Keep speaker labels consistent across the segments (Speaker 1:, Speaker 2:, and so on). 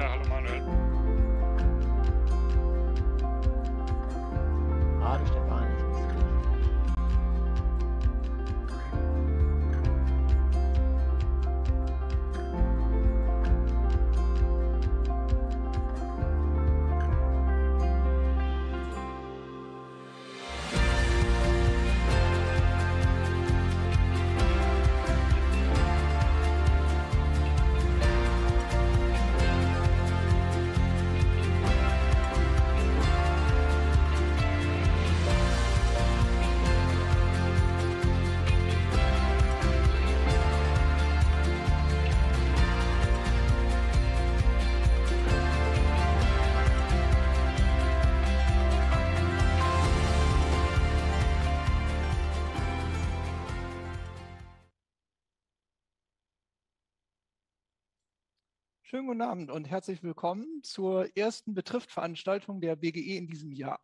Speaker 1: Ja, hallo Manuel.
Speaker 2: Hallo Stefan, ich grüße dich.
Speaker 3: Schönen guten Abend und herzlich willkommen zur ersten Betrifft-Veranstaltung der BGE in diesem Jahr.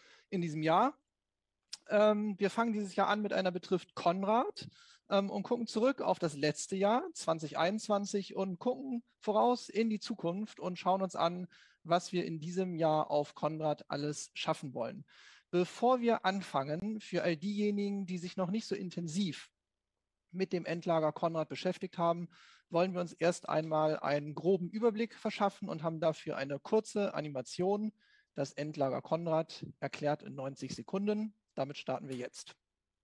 Speaker 3: Wir fangen dieses Jahr an mit einer Betrifft Konrad und gucken zurück auf das letzte Jahr 2021 und gucken voraus in die Zukunft und schauen uns an, was wir in diesem Jahr auf Konrad alles schaffen wollen. Bevor wir anfangen, für all diejenigen, die sich noch nicht so intensiv mit dem Endlager Konrad beschäftigt haben, wollen wir uns erst einmal einen groben Überblick verschaffen und haben dafür eine kurze Animation, das Endlager Konrad, erklärt in 90 Sekunden. Damit starten wir jetzt.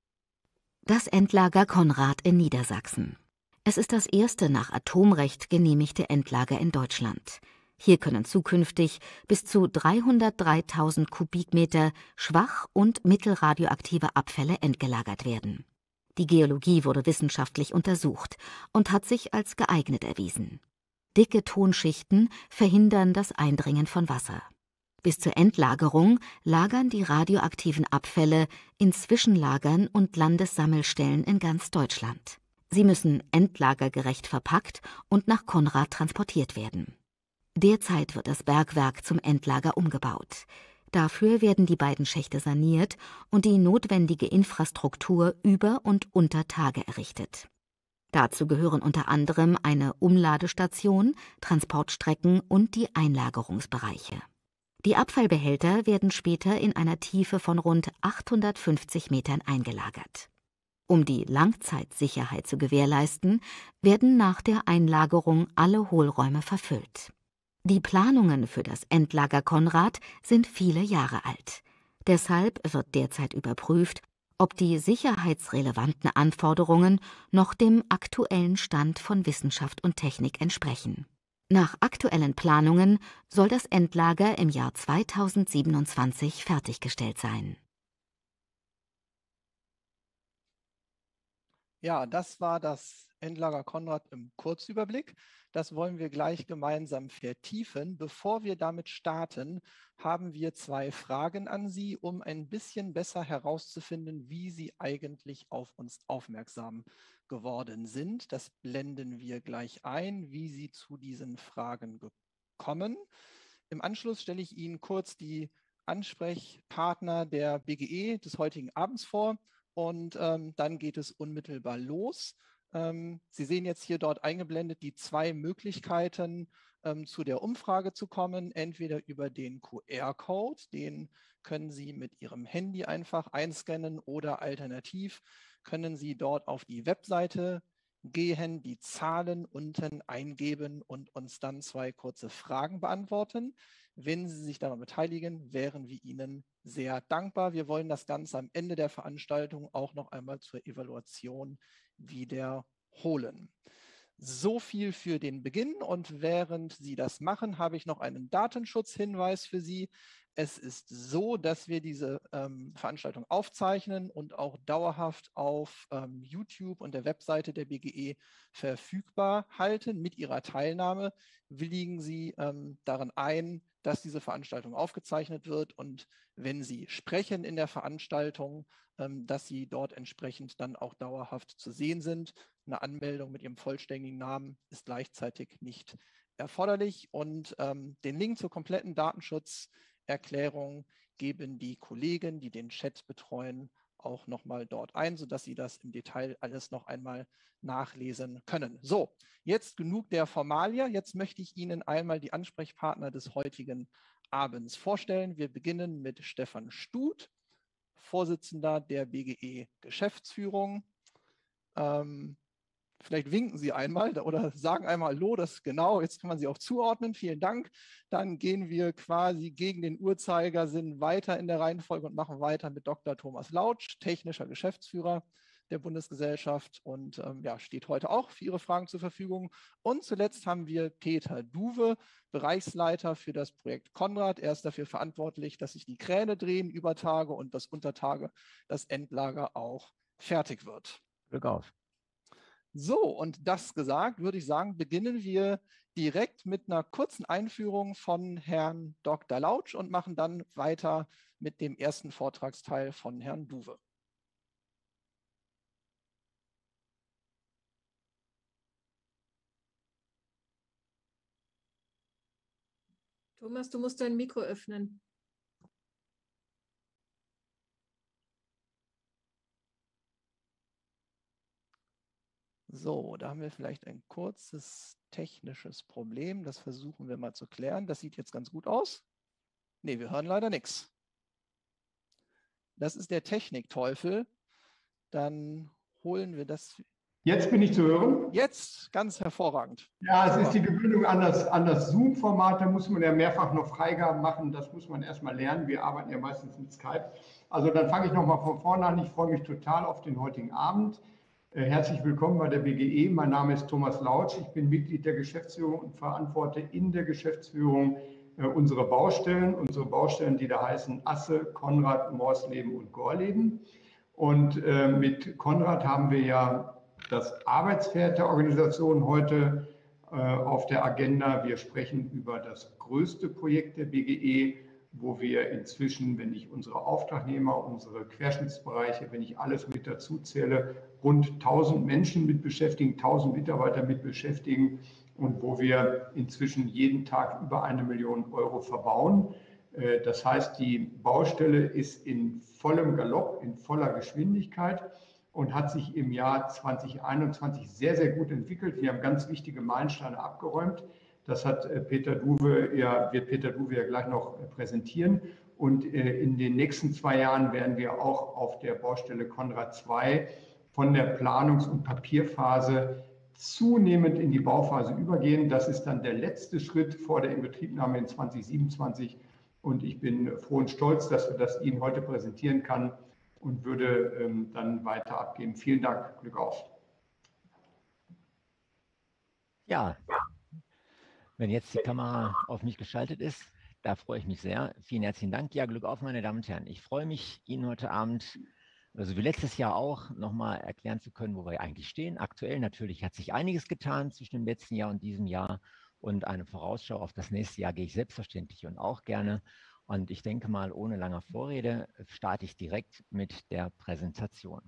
Speaker 4: Das Endlager Konrad in Niedersachsen. Es ist das erste nach Atomrecht genehmigte Endlager in Deutschland. Hier können zukünftig bis zu 303.000 Kubikmeter schwach- und mittelradioaktive Abfälle entgelagert werden. Die Geologie wurde wissenschaftlich untersucht und hat sich als geeignet erwiesen. Dicke Tonschichten verhindern das Eindringen von Wasser. Bis zur Endlagerung lagern die radioaktiven Abfälle in Zwischenlagern und Landessammelstellen in ganz Deutschland. Sie müssen endlagergerecht verpackt und nach Konrad transportiert werden. Derzeit wird das Bergwerk zum Endlager umgebaut. Dafür werden die beiden Schächte saniert und die notwendige Infrastruktur über und unter Tage errichtet. Dazu gehören unter anderem eine Umladestation, Transportstrecken und die Einlagerungsbereiche. Die Abfallbehälter werden später in einer Tiefe von rund 850 Metern eingelagert. Um die Langzeitsicherheit zu gewährleisten, werden nach der Einlagerung alle Hohlräume verfüllt. Die Planungen für das Endlager Konrad sind viele Jahre alt. Deshalb wird derzeit überprüft, ob die sicherheitsrelevanten Anforderungen noch dem aktuellen Stand von Wissenschaft und Technik entsprechen. Nach aktuellen Planungen soll das Endlager im Jahr 2027 fertiggestellt sein.
Speaker 3: Ja, das war das Endlager Konrad im Kurzüberblick. Das wollen wir gleich gemeinsam vertiefen. Bevor wir damit starten, haben wir zwei Fragen an Sie, um ein bisschen besser herauszufinden, wie Sie eigentlich auf uns aufmerksam geworden sind. Das blenden wir gleich ein, wie Sie zu diesen Fragen kommen. Im Anschluss stelle ich Ihnen kurz die Ansprechpartner der BGE des heutigen Abends vor. Und dann geht es unmittelbar los. Sie sehen jetzt hier dort eingeblendet die zwei Möglichkeiten, zu der Umfrage zu kommen. Entweder über den QR-Code, den können Sie mit Ihrem Handy einfach einscannen, oder alternativ können Sie dort auf die Webseite gehen, die Zahlen unten eingeben und uns dann zwei kurze Fragen beantworten. Wenn Sie sich daran beteiligen, wären wir Ihnen sehr dankbar. Wir wollen das Ganze am Ende der Veranstaltung auch noch einmal zur Evaluation wiederholen. So viel für den Beginn, und während Sie das machen, habe ich noch einen Datenschutzhinweis für Sie. Es ist so, dass wir diese Veranstaltung aufzeichnen und auch dauerhaft auf YouTube und der Webseite der BGE verfügbar halten. Mit Ihrer Teilnahme willigen Sie darin ein, dass diese Veranstaltung aufgezeichnet wird, und wenn Sie sprechen in der Veranstaltung, dass Sie dort entsprechend dann auch dauerhaft zu sehen sind. Eine Anmeldung mit Ihrem vollständigen Namen ist gleichzeitig nicht erforderlich, und den Link zur kompletten Datenschutzerklärung geben die Kollegen, die den Chat betreuen, auch nochmal dort ein, sodass Sie das im Detail alles noch einmal nachlesen können. So, jetzt genug der Formalia. Jetzt möchte ich Ihnen einmal die Ansprechpartner des heutigen Abends vorstellen. Wir beginnen mit Stefan Stut, Vorsitzender der BGE Geschäftsführung. Vielleicht winken Sie einmal oder sagen einmal Hallo, das genau, jetzt kann man Sie auch zuordnen, vielen Dank. Dann gehen wir quasi gegen den Uhrzeigersinn weiter in der Reihenfolge und machen weiter mit Dr. Thomas Lautsch, technischer Geschäftsführer der Bundesgesellschaft und ja, steht heute auch für Ihre Fragen zur Verfügung. Und zuletzt haben wir Peter Duwe, Bereichsleiter für das Projekt Konrad. Er ist dafür verantwortlich, dass sich die Kräne drehen über Tage und dass unter Tage das Endlager auch fertig wird.
Speaker 2: Glück auf.
Speaker 3: So, und das gesagt, würde ich sagen, beginnen wir direkt mit einer kurzen Einführung von Herrn Dr. Lautsch und machen dann weiter mit dem ersten Vortragsteil von Herrn Duwe.
Speaker 1: Thomas, du musst dein Mikro öffnen.
Speaker 3: So, da haben wir vielleicht ein kurzes technisches Problem. Das versuchen wir mal zu klären. Das sieht jetzt ganz gut aus. Nee, wir hören leider nichts. Das ist der Technikteufel. Dann holen wir das.
Speaker 5: Jetzt bin ich zu hören.
Speaker 3: Jetzt ganz hervorragend.
Speaker 5: Ja, es ist die Gewöhnung an das Zoom-Format. Da muss man ja mehrfach noch Freigaben machen. Das muss man erstmal lernen. Wir arbeiten ja meistens mit Skype. Also dann fange ich nochmal von vorne an. Ich freue mich total auf den heutigen Abend. Herzlich willkommen bei der BGE. Mein Name ist Thomas Lautsch. Ich bin Mitglied der Geschäftsführung und verantworte in der Geschäftsführung unsere Baustellen, die da heißen Asse, Konrad, Morsleben und Gorleben. Und mit Konrad haben wir ja das Arbeitsfeld der Organisation heute auf der Agenda. Wir sprechen über das größte Projekt der BGE, wo wir inzwischen, wenn ich unsere Auftragnehmer, unsere Querschnittsbereiche, wenn ich alles mit dazu zähle, rund 1000 Menschen mit beschäftigen, 1000 Mitarbeiter mit beschäftigen und wo wir inzwischen jeden Tag über 1 Million Euro verbauen. Das heißt, die Baustelle ist in vollem Galopp, in voller Geschwindigkeit und hat sich im Jahr 2021 sehr, sehr gut entwickelt. Wir haben ganz wichtige Meilensteine abgeräumt. Das wird Peter Duwe ja gleich noch präsentieren. Und in den nächsten 2 Jahren werden wir auch auf der Baustelle Konrad 2 von der Planungs- und Papierphase zunehmend in die Bauphase übergehen. Das ist dann der letzte Schritt vor der Inbetriebnahme in 2027. Und ich bin froh und stolz, dass wir das Ihnen heute präsentieren kann und würde dann weiter abgeben. Vielen Dank, Glück auf.
Speaker 2: Ja, wenn jetzt die Kamera auf mich geschaltet ist, da freue ich mich sehr. Vielen herzlichen Dank. Ja, Glück auf, meine Damen und Herren. Ich freue mich, Ihnen heute Abend, also wie letztes Jahr auch, nochmal erklären zu können, wo wir eigentlich stehen. Aktuell natürlich hat sich einiges getan zwischen dem letzten Jahr und diesem Jahr. Und eine Vorausschau auf das nächste Jahr gehe ich selbstverständlich und auch gerne. Und ich denke mal, ohne lange Vorrede starte ich direkt mit der Präsentation.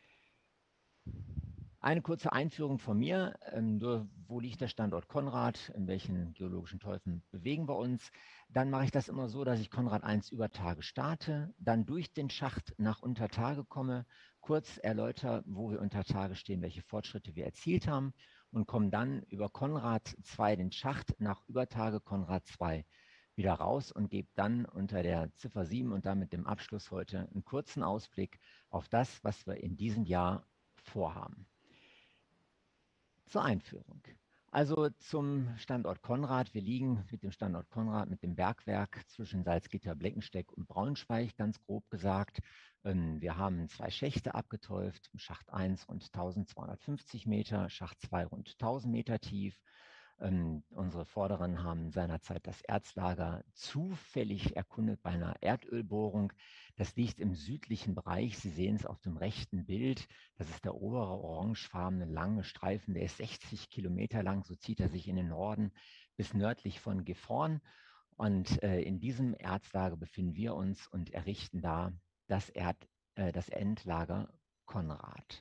Speaker 2: Eine kurze Einführung von mir. Wo liegt der Standort Konrad? In welchen geologischen Teufen bewegen wir uns? Dann mache ich das immer so, dass ich Konrad 1 über Tage starte, dann durch den Schacht nach Untertage komme, kurz erläutere, wo wir unter Tage stehen, welche Fortschritte wir erzielt haben und komme dann über Konrad 2 den Schacht nach Übertage Konrad 2 wieder raus und gebe dann unter der Ziffer 7 und damit dem Abschluss heute einen kurzen Ausblick auf das, was wir in diesem Jahr vorhaben. Zur Einführung. Also zum Standort Konrad. Wir liegen mit dem Standort Konrad, mit dem Bergwerk zwischen Salzgitter, Bleckenstedt und Braunschweig, ganz grob gesagt. Wir haben 2 Schächte abgeteuft, Schacht 1 rund 1250 Meter, Schacht 2 rund 1000 Meter tief. Unsere Vorderen haben seinerzeit das Erzlager zufällig erkundet bei einer Erdölbohrung. Das liegt im südlichen Bereich. Sie sehen es auf dem rechten Bild. Das ist der obere orangefarbene lange Streifen. Der ist 60 Kilometer lang. So zieht er sich in den Norden bis nördlich von Gifhorn. Und in diesem Erzlager befinden wir uns und errichten da das Endlager Konrad.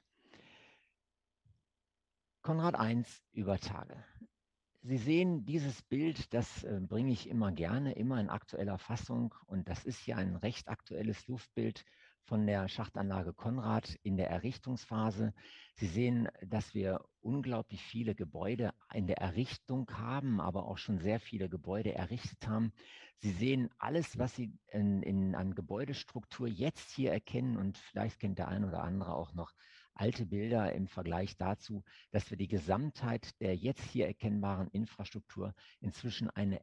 Speaker 2: Konrad 1 über Tage. Sie sehen dieses Bild, das bringe ich immer gerne, immer in aktueller Fassung. Und das ist ja ein recht aktuelles Luftbild von der Schachtanlage Konrad in der Errichtungsphase. Sie sehen, dass wir unglaublich viele Gebäude in der Errichtung haben, aber auch schon sehr viele Gebäude errichtet haben. Sie sehen alles, was Sie an Gebäudestruktur jetzt hier erkennen, und vielleicht kennt der ein oder andere auch noch alte Bilder im Vergleich dazu, dass wir die Gesamtheit der jetzt hier erkennbaren Infrastruktur inzwischen eine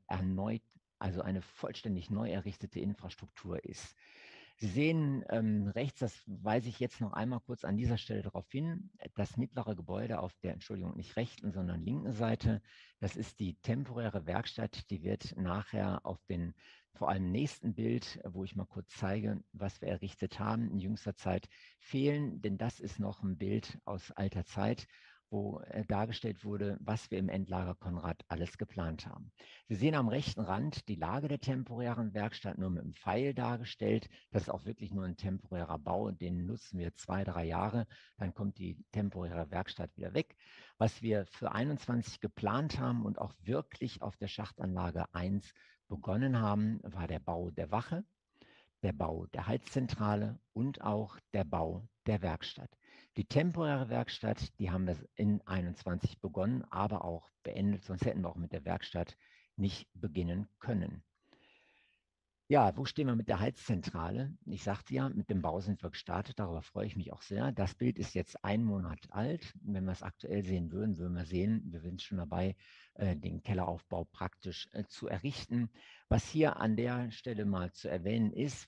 Speaker 2: vollständig neu errichtete Infrastruktur ist. Sie sehen rechts, das weise ich jetzt noch einmal kurz an dieser Stelle darauf hin, das mittlere Gebäude auf der, Entschuldigung, nicht rechten, sondern linken Seite, das ist die temporäre Werkstatt, die wird nachher auf den vor allem nächsten Bild, wo ich mal kurz zeige, was wir errichtet haben, in jüngster Zeit fehlen, denn das ist noch ein Bild aus alter Zeit, wo dargestellt wurde, was wir im Endlager Konrad alles geplant haben. Sie sehen am rechten Rand die Lage der temporären Werkstatt nur mit einem Pfeil dargestellt. Das ist auch wirklich nur ein temporärer Bau, den nutzen wir 2-3 Jahre, dann kommt die temporäre Werkstatt wieder weg. Was wir für 21 geplant haben und auch wirklich auf der Schachtanlage 1 begonnen haben, war der Bau der Wache, der Bau der Heizzentrale und auch der Bau der Werkstatt. Die temporäre Werkstatt, die haben wir in 21 begonnen, aber auch beendet, sonst hätten wir auch mit der Werkstatt nicht beginnen können. Ja, wo stehen wir mit der Heizzentrale? Ich sagte ja, mit dem Bau sind wir gestartet, darüber freue ich mich auch sehr. Das Bild ist jetzt 1 Monat alt. Wenn wir es aktuell sehen würden, würden wir sehen, wir sind schon dabei, den Kelleraufbau praktisch zu errichten. Was hier an der Stelle mal zu erwähnen ist,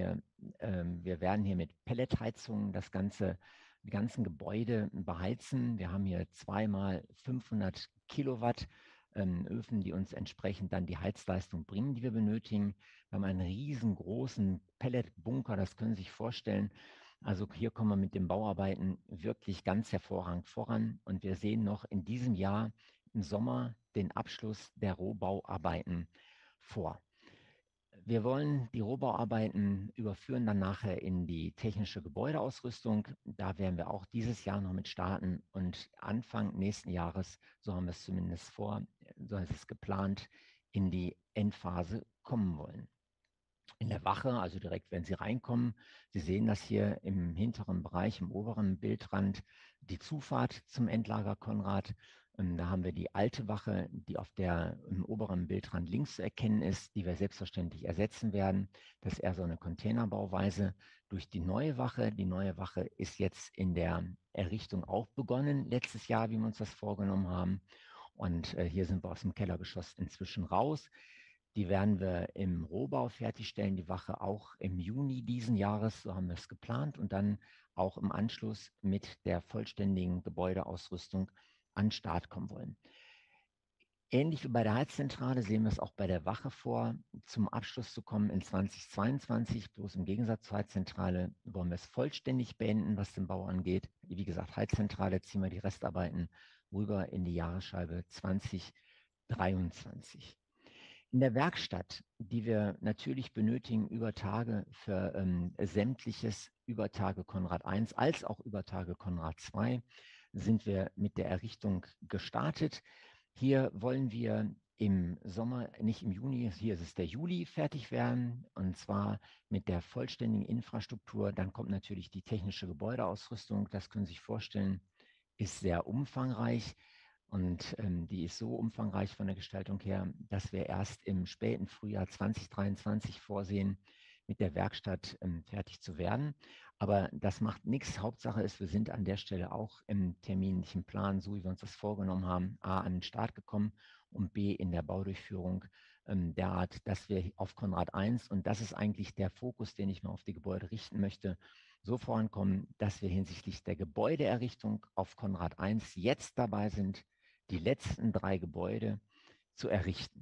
Speaker 2: wir werden hier mit Pelletheizungen die ganzen Gebäude beheizen. Wir haben hier 2x500 Kilowatt Öfen, die uns entsprechend dann die Heizleistung bringen, die wir benötigen. Wir haben einen riesengroßen Pelletbunker, das können Sie sich vorstellen. Also hier kommen wir mit den Bauarbeiten wirklich ganz hervorragend voran. Und wir sehen noch in diesem Jahr im Sommer den Abschluss der Rohbauarbeiten vor. Wir wollen die Rohbauarbeiten überführen dann nachher in die technische Gebäudeausrüstung. Da werden wir auch dieses Jahr noch mit starten und Anfang nächsten Jahres, so haben wir es zumindest vor, so ist es geplant, in die Endphase kommen wollen. In der Wache, also direkt, wenn Sie reinkommen, Sie sehen das hier im hinteren Bereich, im oberen Bildrand, die Zufahrt zum Endlager Konrad. Da haben wir die alte Wache, die im oberen Bildrand links zu erkennen ist, die wir selbstverständlich ersetzen werden. Das ist eher so eine Containerbauweise durch die neue Wache. Die neue Wache ist jetzt in der Errichtung auch begonnen, letztes Jahr, wie wir uns das vorgenommen haben. Und hier sind wir aus dem Kellergeschoss inzwischen raus. Die werden wir im Rohbau fertigstellen, die Wache auch im Juni diesen Jahres, so haben wir es geplant, und dann auch im Anschluss mit der vollständigen Gebäudeausrüstung an den Start kommen wollen. Ähnlich wie bei der Heizzentrale sehen wir es auch bei der Wache vor, zum Abschluss zu kommen in 2022. Bloß im Gegensatz zur Heizzentrale wollen wir es vollständig beenden, was den Bau angeht. Wie gesagt, Heizzentrale ziehen wir die Restarbeiten rüber in die Jahresscheibe 2023. In der Werkstatt, die wir natürlich benötigen über Tage für sämtliches Übertage Konrad 1 als auch Übertage Konrad 2, sind wir mit der Errichtung gestartet. Hier wollen wir im Sommer, nicht im Juni, hier ist es der Juli, fertig werden, und zwar mit der vollständigen Infrastruktur. Dann kommt natürlich die technische Gebäudeausrüstung, das können Sie sich vorstellen, ist sehr umfangreich. Und die ist so umfangreich von der Gestaltung her, dass wir erst im späten Frühjahr 2023 vorsehen, mit der Werkstatt fertig zu werden. Aber das macht nichts. Hauptsache ist, wir sind an der Stelle auch im terminlichen Plan, so wie wir uns das vorgenommen haben, A, an den Start gekommen und B, in der Baudurchführung derart, dass wir auf Konrad 1, und das ist eigentlich der Fokus, den ich mal auf die Gebäude richten möchte, so vorankommen, dass wir hinsichtlich der Gebäudeerrichtung auf Konrad 1 jetzt dabei sind, die letzten 3 Gebäude zu errichten.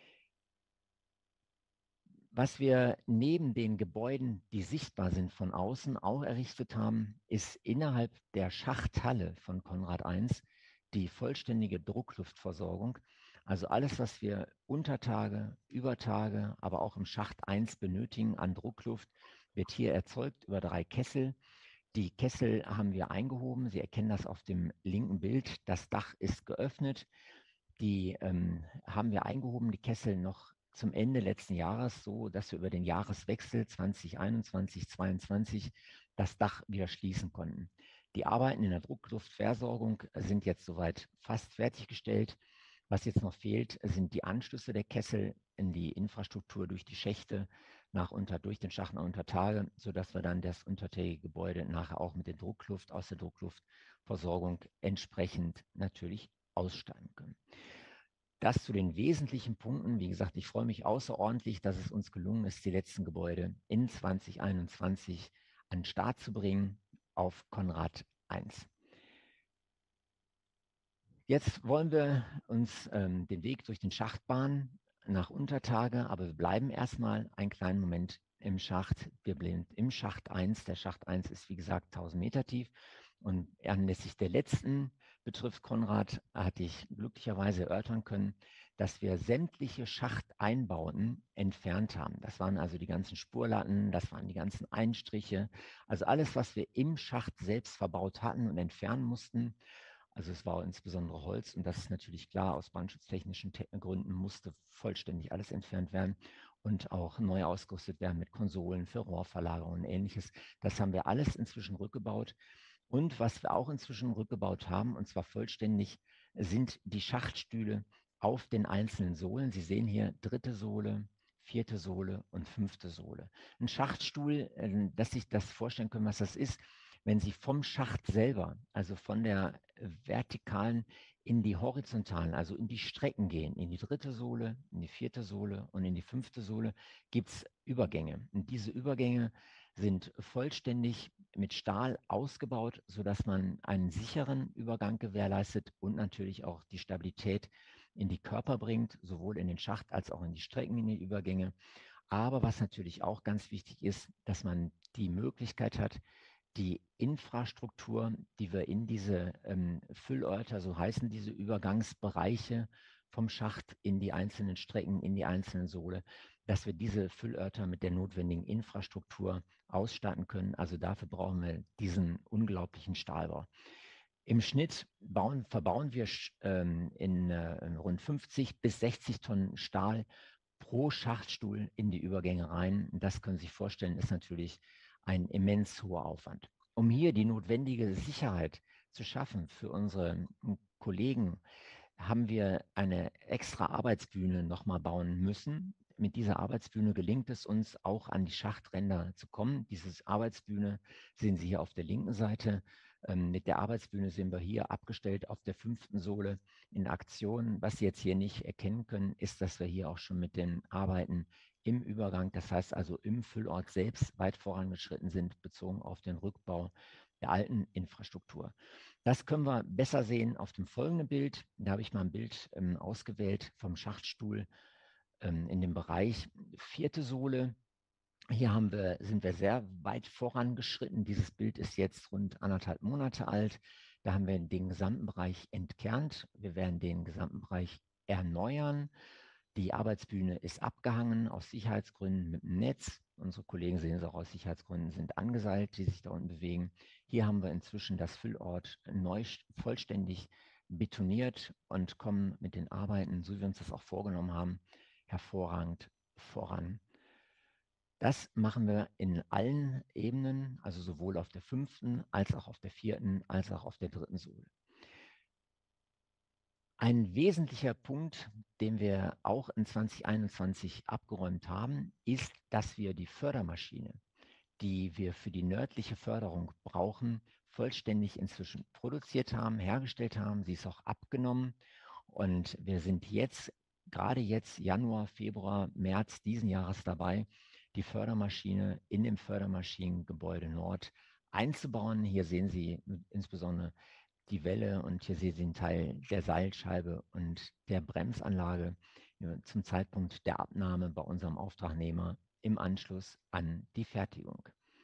Speaker 2: Was wir neben den Gebäuden, die sichtbar sind von außen, auch errichtet haben, ist innerhalb der Schachthalle von Konrad 1 die vollständige Druckluftversorgung. Also alles, was wir Untertage, Übertage, aber auch im Schacht 1 benötigen an Druckluft, wird hier erzeugt über 3 Kessel. Die Kessel haben wir eingehoben. Sie erkennen das auf dem linken Bild. Das Dach ist geöffnet. Die haben wir eingehoben, die Kessel noch zum Ende letzten Jahres so, dass wir über den Jahreswechsel 2021/22 das Dach wieder schließen konnten. Die Arbeiten in der Druckluftversorgung sind jetzt soweit fast fertiggestellt. Was jetzt noch fehlt, sind die Anschlüsse der Kessel in die Infrastruktur durch die Schächte durch den Schacht nach Untertage, sodass wir dann das untertägige Gebäude nachher auch mit der Druckluft aus der Druckluftversorgung entsprechend natürlich ausstatten können. Das zu den wesentlichen Punkten. Wie gesagt, ich freue mich außerordentlich, dass es uns gelungen ist, die letzten Gebäude in 2021 an den Start zu bringen auf Konrad I. Jetzt wollen wir uns den Weg durch den Schacht bahnen nach Untertage, aber wir bleiben erstmal einen kleinen Moment im Schacht. Wir bleiben im Schacht 1. Der Schacht 1 ist, wie gesagt, 1000 Meter tief. Und anlässlich der letzten Betreff Konrad hatte ich glücklicherweise erörtern können, dass wir sämtliche Schachteinbauten entfernt haben. Das waren also die ganzen Spurlatten, das waren die ganzen Einstriche, also alles, was wir im Schacht selbst verbaut hatten und entfernen mussten. Also es war insbesondere Holz und das ist natürlich klar, aus brandschutztechnischen Gründen musste vollständig alles entfernt werden und auch neu ausgerüstet werden mit Konsolen für Rohrverlagerungen und Ähnliches. Das haben wir alles inzwischen rückgebaut. Und was wir auch inzwischen rückgebaut haben, und zwar vollständig, sind die Schachtstühle auf den einzelnen Sohlen. Sie sehen hier 3. Sohle, 4. Sohle und 5. Sohle. Ein Schachtstuhl, dass Sie sich das vorstellen können, was das ist, wenn Sie vom Schacht selber, also von der vertikalen in die horizontalen, also in die Strecken gehen, in die 3. Sohle, in die 4. Sohle und in die 5. Sohle, gibt es Übergänge. Und diese Übergänge sind vollständig mit Stahl ausgebaut, sodass man einen sicheren Übergang gewährleistet und natürlich auch die Stabilität in die Körper bringt, sowohl in den Schacht als auch in die Strecken, in die Übergänge. Aber was natürlich auch ganz wichtig ist, dass man die Möglichkeit hat, die Infrastruktur, die wir in diese Füllörter, so heißen diese Übergangsbereiche vom Schacht in die einzelnen Strecken, in die einzelnen Sohle, dass wir diese Füllörter mit der notwendigen Infrastruktur ausstatten können. Also dafür brauchen wir diesen unglaublichen Stahlbau. Im Schnitt verbauen wir in rund 50 bis 60 Tonnen Stahl pro Schachtstuhl in die Übergänge rein. Das können Sie sich vorstellen, ist natürlich ein immens hoher Aufwand. Um hier die notwendige Sicherheit zu schaffen für unsere Kollegen, haben wir eine extra Arbeitsbühne nochmal bauen müssen. Mit dieser Arbeitsbühne gelingt es uns auch an die Schachtränder zu kommen. Diese Arbeitsbühne sehen Sie hier auf der linken Seite. Mit der Arbeitsbühne sind wir hier abgestellt auf der 5. Sohle in Aktion. Was Sie jetzt hier nicht erkennen können, ist, dass wir hier auch schon mit den Arbeiten im Übergang, das heißt also im Füllort selbst, weit vorangeschritten sind, bezogen auf den Rückbau der alten Infrastruktur. Das können wir besser sehen auf dem folgenden Bild. Da habe ich mal ein Bild ausgewählt vom Schachtstuhl in dem Bereich 4. Sohle. Hier sind wir sehr weit vorangeschritten. Dieses Bild ist jetzt rund 1,5 Monate alt. Da haben wir den gesamten Bereich entkernt. Wir werden den gesamten Bereich erneuern. Die Arbeitsbühne ist abgehangen aus Sicherheitsgründen mit dem Netz. Unsere Kollegen sehen es auch aus Sicherheitsgründen, sind angeseilt, die sich da unten bewegen. Hier haben wir inzwischen das Füllort neu vollständig betoniert und kommen mit den Arbeiten, so wie wir uns das auch vorgenommen haben, hervorragend voran. Das machen wir in allen Ebenen, also sowohl auf der 5. als auch auf der 4. als auch auf der 3. Sohle. Ein wesentlicher Punkt, den wir auch in 2021 abgeräumt haben, ist, dass wir die Fördermaschine, die wir für die nördliche Förderung brauchen, vollständig inzwischen produziert haben, hergestellt haben. Sie ist auch abgenommen und wir sind jetzt, gerade jetzt Januar, Februar, März diesen Jahres dabei, die Fördermaschine in dem Fördermaschinengebäude Nord einzubauen. Hier sehen Sie insbesondere die Welle und hier sehen Sie einen Teil der Seilscheibe und der Bremsanlage zum Zeitpunkt der Abnahme bei unserem Auftragnehmer im Anschluss an die Fertigung.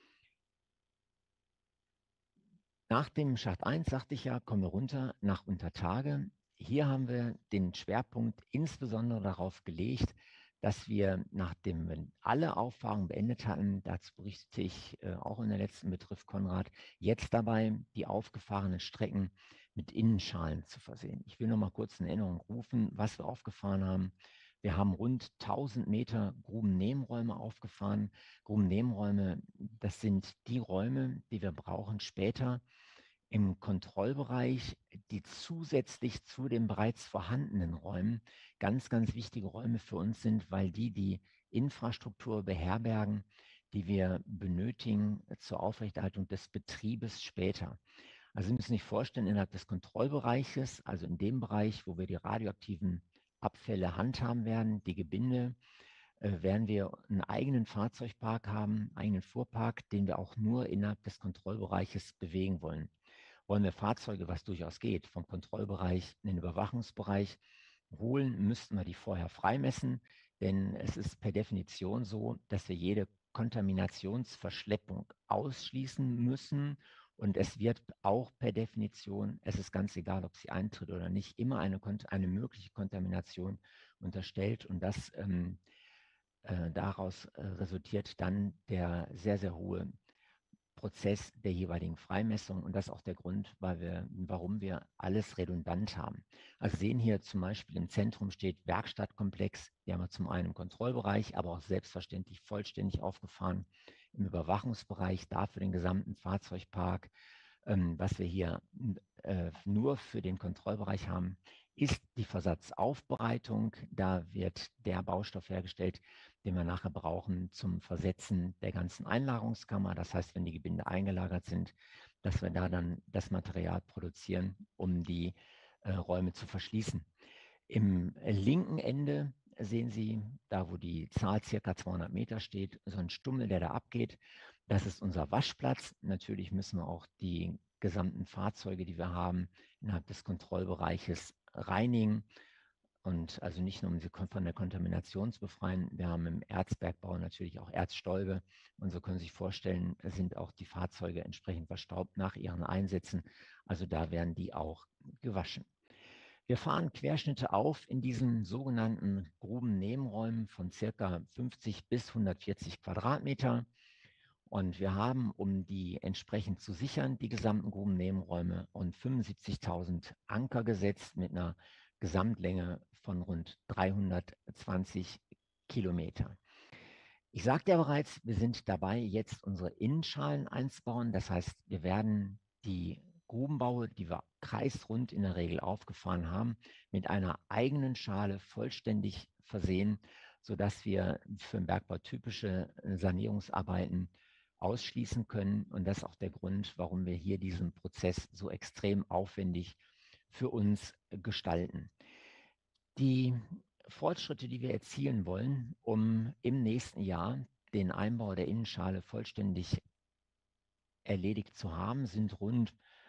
Speaker 2: Nach dem Schacht 1, sagte ich ja, kommen wir runter nach Untertage. Hier haben wir den Schwerpunkt insbesondere darauf gelegt, dass wir, nachdem wir alle Auffahrungen beendet hatten, dazu berichtete ich auch in der letzten Betreff Konrad, jetzt dabei die aufgefahrenen Strecken mit Innenschalen zu versehen. Ich will noch mal kurz in Erinnerung rufen, was wir aufgefahren haben. Wir haben rund 1000 Meter Grubennebenräume aufgefahren. Grubennebenräume, das sind die Räume, die wir brauchen später im Kontrollbereich, die zusätzlich zu den bereits vorhandenen Räumen ganz, ganz wichtige Räume für uns sind, weil die Infrastruktur beherbergen, die wir benötigen zur Aufrechterhaltung des Betriebes später. Also Sie müssen sich vorstellen, innerhalb des Kontrollbereiches, also in dem Bereich, wo wir die radioaktiven Abfälle handhaben werden, die Gebinde, werden wir einen eigenen Fahrzeugpark haben, einen eigenen Fuhrpark, den wir auch nur innerhalb des Kontrollbereiches bewegen wollen. Wollen wir Fahrzeuge, was durchaus geht, vom Kontrollbereich in den Überwachungsbereich holen, müssten wir die vorher freimessen, denn es ist per Definition so, dass wir jede Kontaminationsverschleppung ausschließen müssen. Und es wird auch per Definition, es ist ganz egal, ob sie eintritt oder nicht, immer eine mögliche Kontamination unterstellt. Und das daraus resultiert dann der sehr, sehr hohe Prozess der jeweiligen Freimessung. Und das ist auch der Grund, warum wir alles redundant haben. Also sehen hier zum Beispiel im Zentrum steht Werkstattkomplex. Die haben wir zum einen im Kontrollbereich, aber auch selbstverständlich vollständig aufgefahren im Überwachungsbereich, dafür den gesamten Fahrzeugpark. Was wir hier nur für den Kontrollbereich haben, ist die Versatzaufbereitung. Da wird der Baustoff hergestellt, den wir nachher brauchen zum Versetzen der ganzen Einlagerungskammer. Das heißt, wenn die Gebinde eingelagert sind, dass wir da dann das Material produzieren, um die Räume zu verschließen. Im linken Ende sehen Sie, da wo die Zahl ca. 200 Meter steht, so ein Stummel, der da abgeht. Das ist unser Waschplatz. Natürlich müssen wir auch die gesamten Fahrzeuge, die wir haben, innerhalb des Kontrollbereiches reinigen. Und also nicht nur, um sie von der Kontamination zu befreien. Wir haben im Erzbergbau natürlich auch Erzstäube. Und so können Sie sich vorstellen, sind auch die Fahrzeuge entsprechend verstaubt nach ihren Einsätzen. Also da werden die auch gewaschen. Wir fahren Querschnitte auf in diesen sogenannten Grubennebenräumen von ca. 50 bis 140 Quadratmeter. Und wir haben, um die entsprechend zu sichern, die gesamten Grubennebenräume und 75.000 Anker gesetzt mit einer Gesamtlänge von rund 320 Kilometer. Ich sagte ja bereits, wir sind dabei, jetzt unsere Innenschalen einzubauen. Das heißt, wir werden die Grubenbaue, die wir kreisrund in der Regel aufgefahren haben, mit einer eigenen Schale vollständig versehen, sodass wir für den Bergbau typische Sanierungsarbeiten ausschließen können. Und das ist auch der Grund, warum wir hier diesen Prozess so extrem aufwendig für uns gestalten. Die Fortschritte, die wir erzielen wollen, um im nächsten Jahr den Einbau der Innenschale vollständig erledigt zu haben, sind rund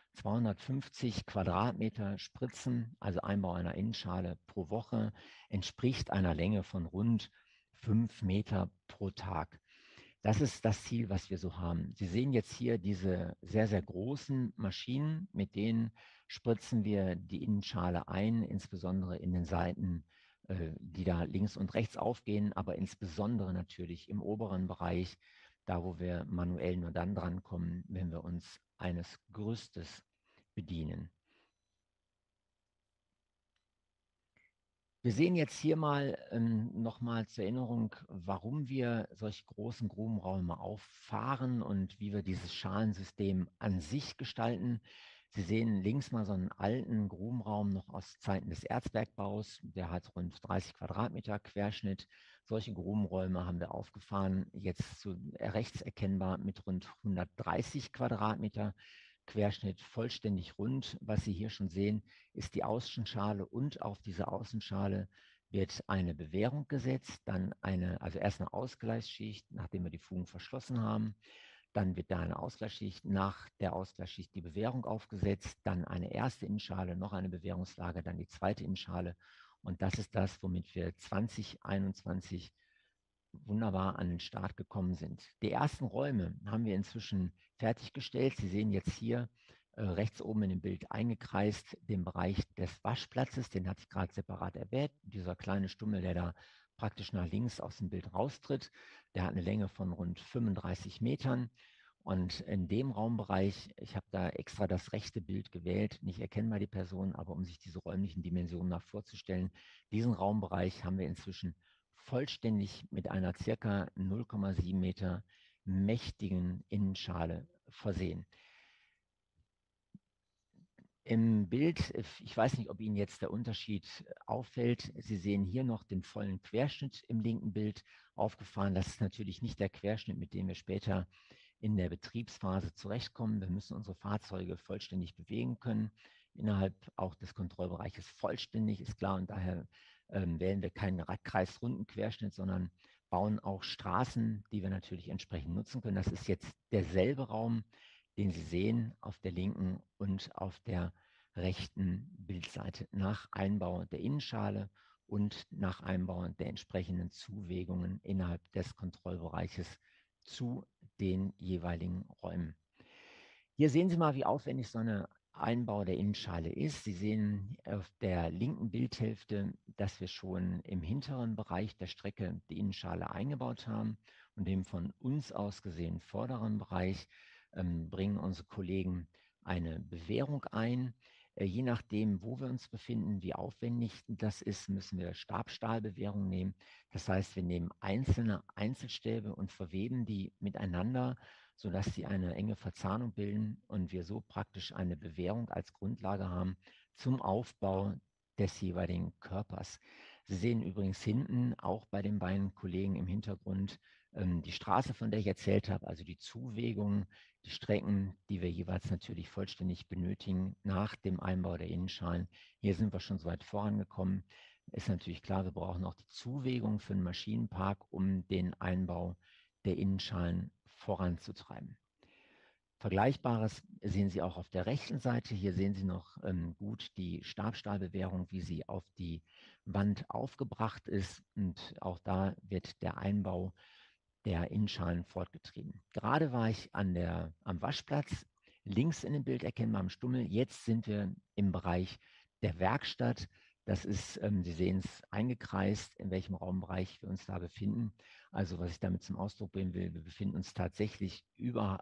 Speaker 2: 250 Quadratmeter Spritzen, also Einbau einer Innenschale pro Woche, entspricht einer Länge von rund 5 Meter pro Tag. Das ist das Ziel, was wir so haben. Sie sehen jetzt hier diese sehr, sehr großen Maschinen, mit denen spritzen wir die Innenschale ein, insbesondere in den Seiten, die da links und rechts aufgehen, aber insbesondere natürlich im oberen Bereich, da wo wir manuell nur dann drankommen, wenn wir uns eines Gerüstes bedienen. Wir sehen jetzt hier mal nochmal zur Erinnerung, warum wir solche großen Grubenräume auffahren und wie wir dieses Schalensystem an sich gestalten. Sie sehen links mal so einen alten Grubenraum noch aus Zeiten des Erzbergbaus. Der hat rund 30 Quadratmeter Querschnitt. Solche Grubenräume haben wir aufgefahren, jetzt rechts erkennbar mit rund 130 Quadratmeter Querschnitt vollständig rund. Was Sie hier schon sehen, ist die Außenschale, und auf diese Außenschale wird eine Bewehrung gesetzt, dann also erst eine Ausgleichsschicht, nachdem wir die Fugen verschlossen haben. Dann wird da eine Ausgleichsschicht, nach der Ausgleichsschicht die Bewehrung aufgesetzt, dann eine erste Innenschale, noch eine Bewehrungslage, dann die zweite Innenschale. Und das ist das, womit wir 2021 wunderbar an den Start gekommen sind. Die ersten Räume haben wir inzwischen fertiggestellt. Sie sehen jetzt hier rechts oben in dem Bild eingekreist den Bereich des Waschplatzes, den hatte ich gerade separat erwähnt. Dieser kleine Stummel, der da praktisch nach links aus dem Bild raustritt, der hat eine Länge von rund 35 Metern. Und in dem Raumbereich, ich habe da extra das rechte Bild gewählt, nicht erkennbar die Person, aber um sich diese räumlichen Dimensionen nach vorzustellen, diesen Raumbereich haben wir inzwischen vollständig mit einer circa 0,7 Meter mächtigen Innenschale versehen. Im Bild, ich weiß nicht, ob Ihnen jetzt der Unterschied auffällt. Sie sehen hier noch den vollen Querschnitt im linken Bild aufgefahren. Das ist natürlich nicht der Querschnitt, mit dem wir später in der Betriebsphase zurechtkommen. Wir müssen unsere Fahrzeuge vollständig bewegen können, innerhalb auch des Kontrollbereiches vollständig, ist klar. Und daher wählen wir keinen kreisrunden Querschnitt, sondern bauen auch Straßen, die wir natürlich entsprechend nutzen können. Das ist jetzt derselbe Raum, den Sie sehen auf der linken und auf der rechten Bildseite nach Einbau der Innenschale und nach Einbau der entsprechenden Zuwägungen innerhalb des Kontrollbereiches zu den jeweiligen Räumen. Hier sehen Sie mal, wie aufwendig so ein Einbau der Innenschale ist. Sie sehen auf der linken Bildhälfte, dass wir schon im hinteren Bereich der Strecke die Innenschale eingebaut haben und im von uns aus gesehen vorderen Bereich bringen unsere Kollegen eine Bewährung ein. Je nachdem, wo wir uns befinden, wie aufwendig das ist, müssen wir Stabstahlbewährung nehmen. Das heißt, wir nehmen einzelne Einzelstäbe und verweben die miteinander, sodass sie eine enge Verzahnung bilden und wir so praktisch eine Bewährung als Grundlage haben zum Aufbau des jeweiligen Körpers. Sie sehen übrigens hinten auch bei den beiden Kollegen im Hintergrund die Straße, von der ich erzählt habe, also die Zuwägungen, die Strecken, die wir jeweils natürlich vollständig benötigen nach dem Einbau der Innenschalen. Hier sind wir schon so weit vorangekommen. Ist natürlich klar, wir brauchen auch die Zuwägung für den Maschinenpark, um den Einbau der Innenschalen voranzutreiben. Vergleichbares sehen Sie auch auf der rechten Seite. Hier sehen Sie noch gut die Stabstahlbewährung, wie sie auf die Wand aufgebracht ist. Und auch da wird der Einbau der Innenschalen fortgetrieben. Gerade war ich am Waschplatz, links in dem Bild erkennbar am Stummel. Jetzt sind wir im Bereich der Werkstatt. Das ist, Sie sehen es eingekreist, in welchem Raumbereich wir uns da befinden. Also was ich damit zum Ausdruck bringen will, wir befinden uns tatsächlich überall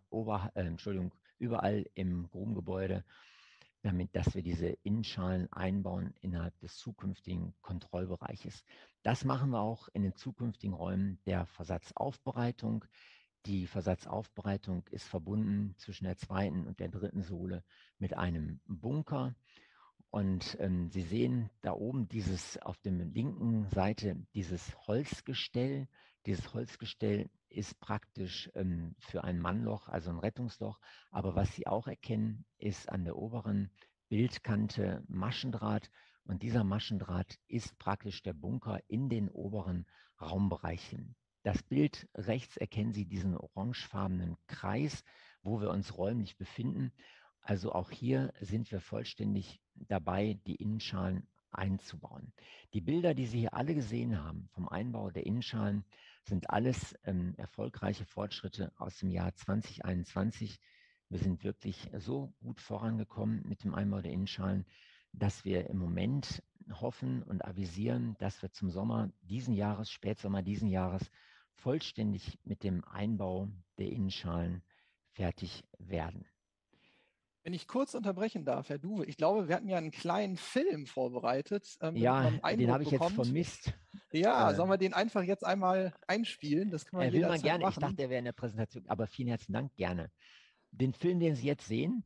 Speaker 2: im Grubengebäude, dass wir diese Innenschalen einbauen innerhalb des zukünftigen Kontrollbereiches. Das machen wir auch in den zukünftigen Räumen der Versatzaufbereitung. Die Versatzaufbereitung ist verbunden zwischen der zweiten und der dritten Sohle mit einem Bunker. Und Sie sehen da oben auf der linken Seite dieses Holzgestell. Dieses Holzgestell ist praktisch für ein Mannloch, also ein Rettungsloch. Aber was Sie auch erkennen, ist an der oberen Bildkante Maschendraht. Und dieser Maschendraht ist praktisch der Bunker in den oberen Raumbereichen. Das Bild rechts erkennen Sie diesen orangefarbenen Kreis, wo wir uns räumlich befinden. Also auch hier sind wir vollständig dabei, die Innenschalen einzubauen. Die Bilder, die Sie hier alle gesehen haben vom Einbau der Innenschalen, sind alles erfolgreiche Fortschritte aus dem Jahr 2021. Wir sind wirklich so gut vorangekommen mit dem Einbau der Innenschalen, dass wir im Moment hoffen und avisieren, dass wir zum Sommer diesen Jahres, Spätsommer diesen Jahres, vollständig mit dem Einbau der Innenschalen fertig werden.
Speaker 3: Wenn ich kurz unterbrechen darf, Herr Duwe, ich glaube, wir hatten ja einen kleinen Film vorbereitet.
Speaker 2: Ja, den habe ich jetzt vermisst.
Speaker 3: Ja, sollen wir den einfach jetzt einmal einspielen? Das kann man
Speaker 2: will man
Speaker 3: jederzeit
Speaker 2: gerne.
Speaker 3: machen.
Speaker 2: Ich dachte, er wäre in der Präsentation, aber vielen herzlichen Dank, gerne. Den Film, den Sie jetzt sehen,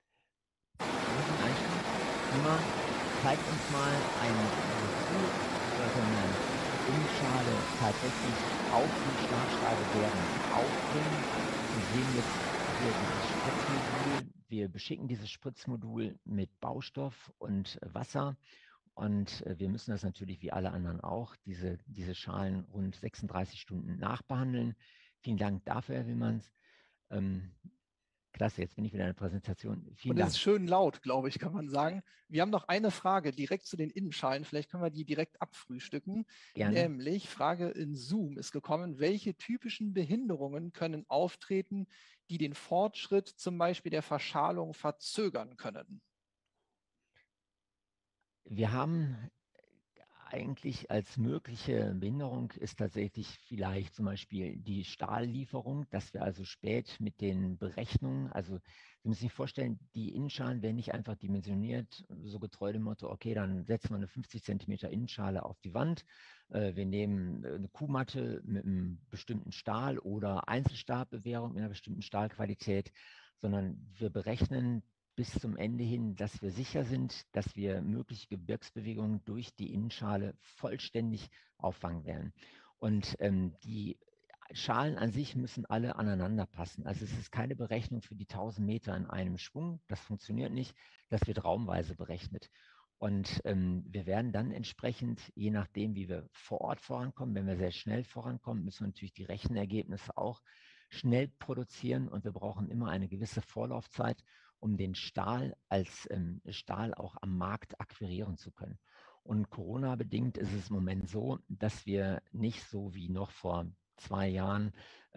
Speaker 2: zeigt uns mal ein Gefühl, dass eine Innenschale tatsächlich auf die Stabstahlbewährung aufbringen. Wir sehen jetzt hier dieses Spritzmodul. Wir beschicken dieses Spritzmodul mit Baustoff und Wasser. Und wir müssen das natürlich wie alle anderen auch, diese Schalen rund 36 Stunden nachbehandeln. Vielen Dank dafür, Herr Willmanns. Klasse, jetzt bin ich wieder in der Präsentation. Vielen
Speaker 3: Und
Speaker 2: Dank.
Speaker 3: es ist schön laut, glaube ich, kann man sagen. Wir haben noch eine Frage direkt zu den Innenschalen. Vielleicht können wir die direkt abfrühstücken.
Speaker 2: Gerne.
Speaker 3: Nämlich, Frage in Zoom ist gekommen, welche typischen Behinderungen können auftreten, die den Fortschritt zum Beispiel der Verschalung verzögern können?
Speaker 2: Wir haben eigentlich als mögliche Behinderung ist tatsächlich vielleicht zum Beispiel die Stahllieferung, dass wir also spät mit den Berechnungen, also Sie müssen sich vorstellen, die Innenschalen werden nicht einfach dimensioniert, so getreu dem Motto, okay, dann setzen wir eine 50 Zentimeter Innenschale auf die Wand, wir nehmen eine Kuhmatte mit einem bestimmten Stahl oder Einzelstabbewehrung mit einer bestimmten Stahlqualität, sondern wir berechnen bis zum Ende hin, dass wir sicher sind, dass wir mögliche Gebirgsbewegungen durch die Innenschale vollständig auffangen werden. Und die Schalen an sich müssen alle aneinander passen. Also es ist keine Berechnung für die 1000 Meter in einem Schwung. Das funktioniert nicht. Das wird raumweise berechnet. Und wir werden dann entsprechend, je nachdem, wie wir vor Ort vorankommen, wenn wir sehr schnell vorankommen, müssen wir natürlich die Rechenergebnisse auch schnell produzieren. Und wir brauchen immer eine gewisse Vorlaufzeit, um den Stahl als Stahl auch am Markt akquirieren zu können. Und Corona-bedingt ist es im Moment so, dass wir nicht so wie noch vor 2 Jahren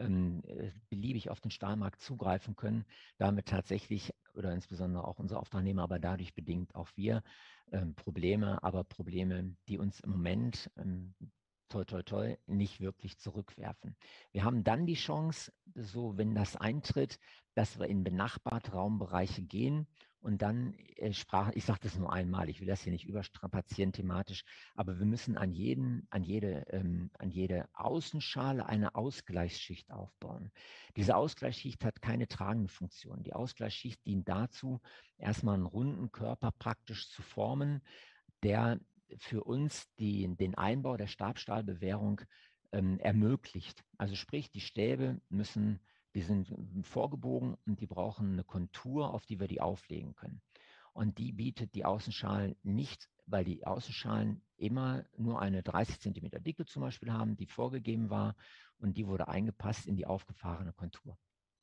Speaker 2: beliebig auf den Stahlmarkt zugreifen können, damit tatsächlich oder insbesondere auch unsere Auftragnehmer, aber dadurch bedingt auch wir Probleme, die uns im Moment toi, toi, toi, nicht wirklich zurückwerfen. Wir haben dann die Chance, so wenn das eintritt, dass wir in benachbarte Raumbereiche gehen und dann ich sage das nur einmal, ich will das hier nicht überstrapazieren thematisch, aber wir müssen an jede Außenschale eine Ausgleichsschicht aufbauen. Diese Ausgleichsschicht hat keine tragende Funktion. Die Ausgleichsschicht dient dazu, erstmal einen runden Körper praktisch zu formen, der für uns den Einbau der Stabstahlbewehrung ermöglicht. Also sprich, die Stäbe die sind vorgebogen und die brauchen eine Kontur, auf die wir die auflegen können. Und die bietet die Außenschalen nicht, weil die Außenschalen immer nur eine 30 Zentimeter Dicke zum Beispiel haben, die vorgegeben war und die wurde eingepasst in die aufgefahrene Kontur.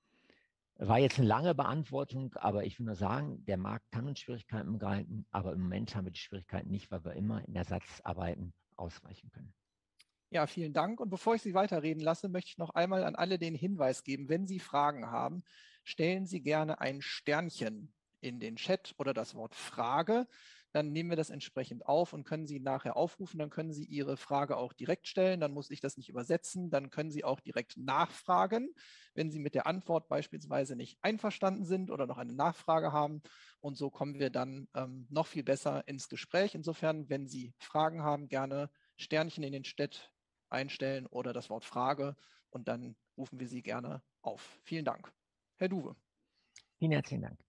Speaker 2: War jetzt eine lange Beantwortung, aber ich will nur sagen, der Markt kann uns Schwierigkeiten bereiten, aber im Moment haben wir die Schwierigkeiten nicht, weil wir immer in Ersatzarbeiten ausweichen können.
Speaker 3: Ja, vielen Dank. Und bevor ich Sie weiterreden lasse, möchte ich noch einmal an alle den Hinweis geben, wenn Sie Fragen haben, stellen Sie gerne ein Sternchen in den Chat oder das Wort Frage. Dann nehmen wir das entsprechend auf und können Sie nachher aufrufen. Dann können Sie Ihre Frage auch direkt stellen. Dann muss ich das nicht übersetzen. Dann können Sie auch direkt nachfragen, wenn Sie mit der Antwort beispielsweise nicht einverstanden sind oder noch eine Nachfrage haben. Und so kommen wir dann noch viel besser ins Gespräch. Insofern, wenn Sie Fragen haben, gerne Sternchen in den Chat einstellen oder das Wort Frage und dann rufen wir Sie gerne auf. Vielen Dank. Herr Duwe.
Speaker 2: Vielen herzlichen Dank.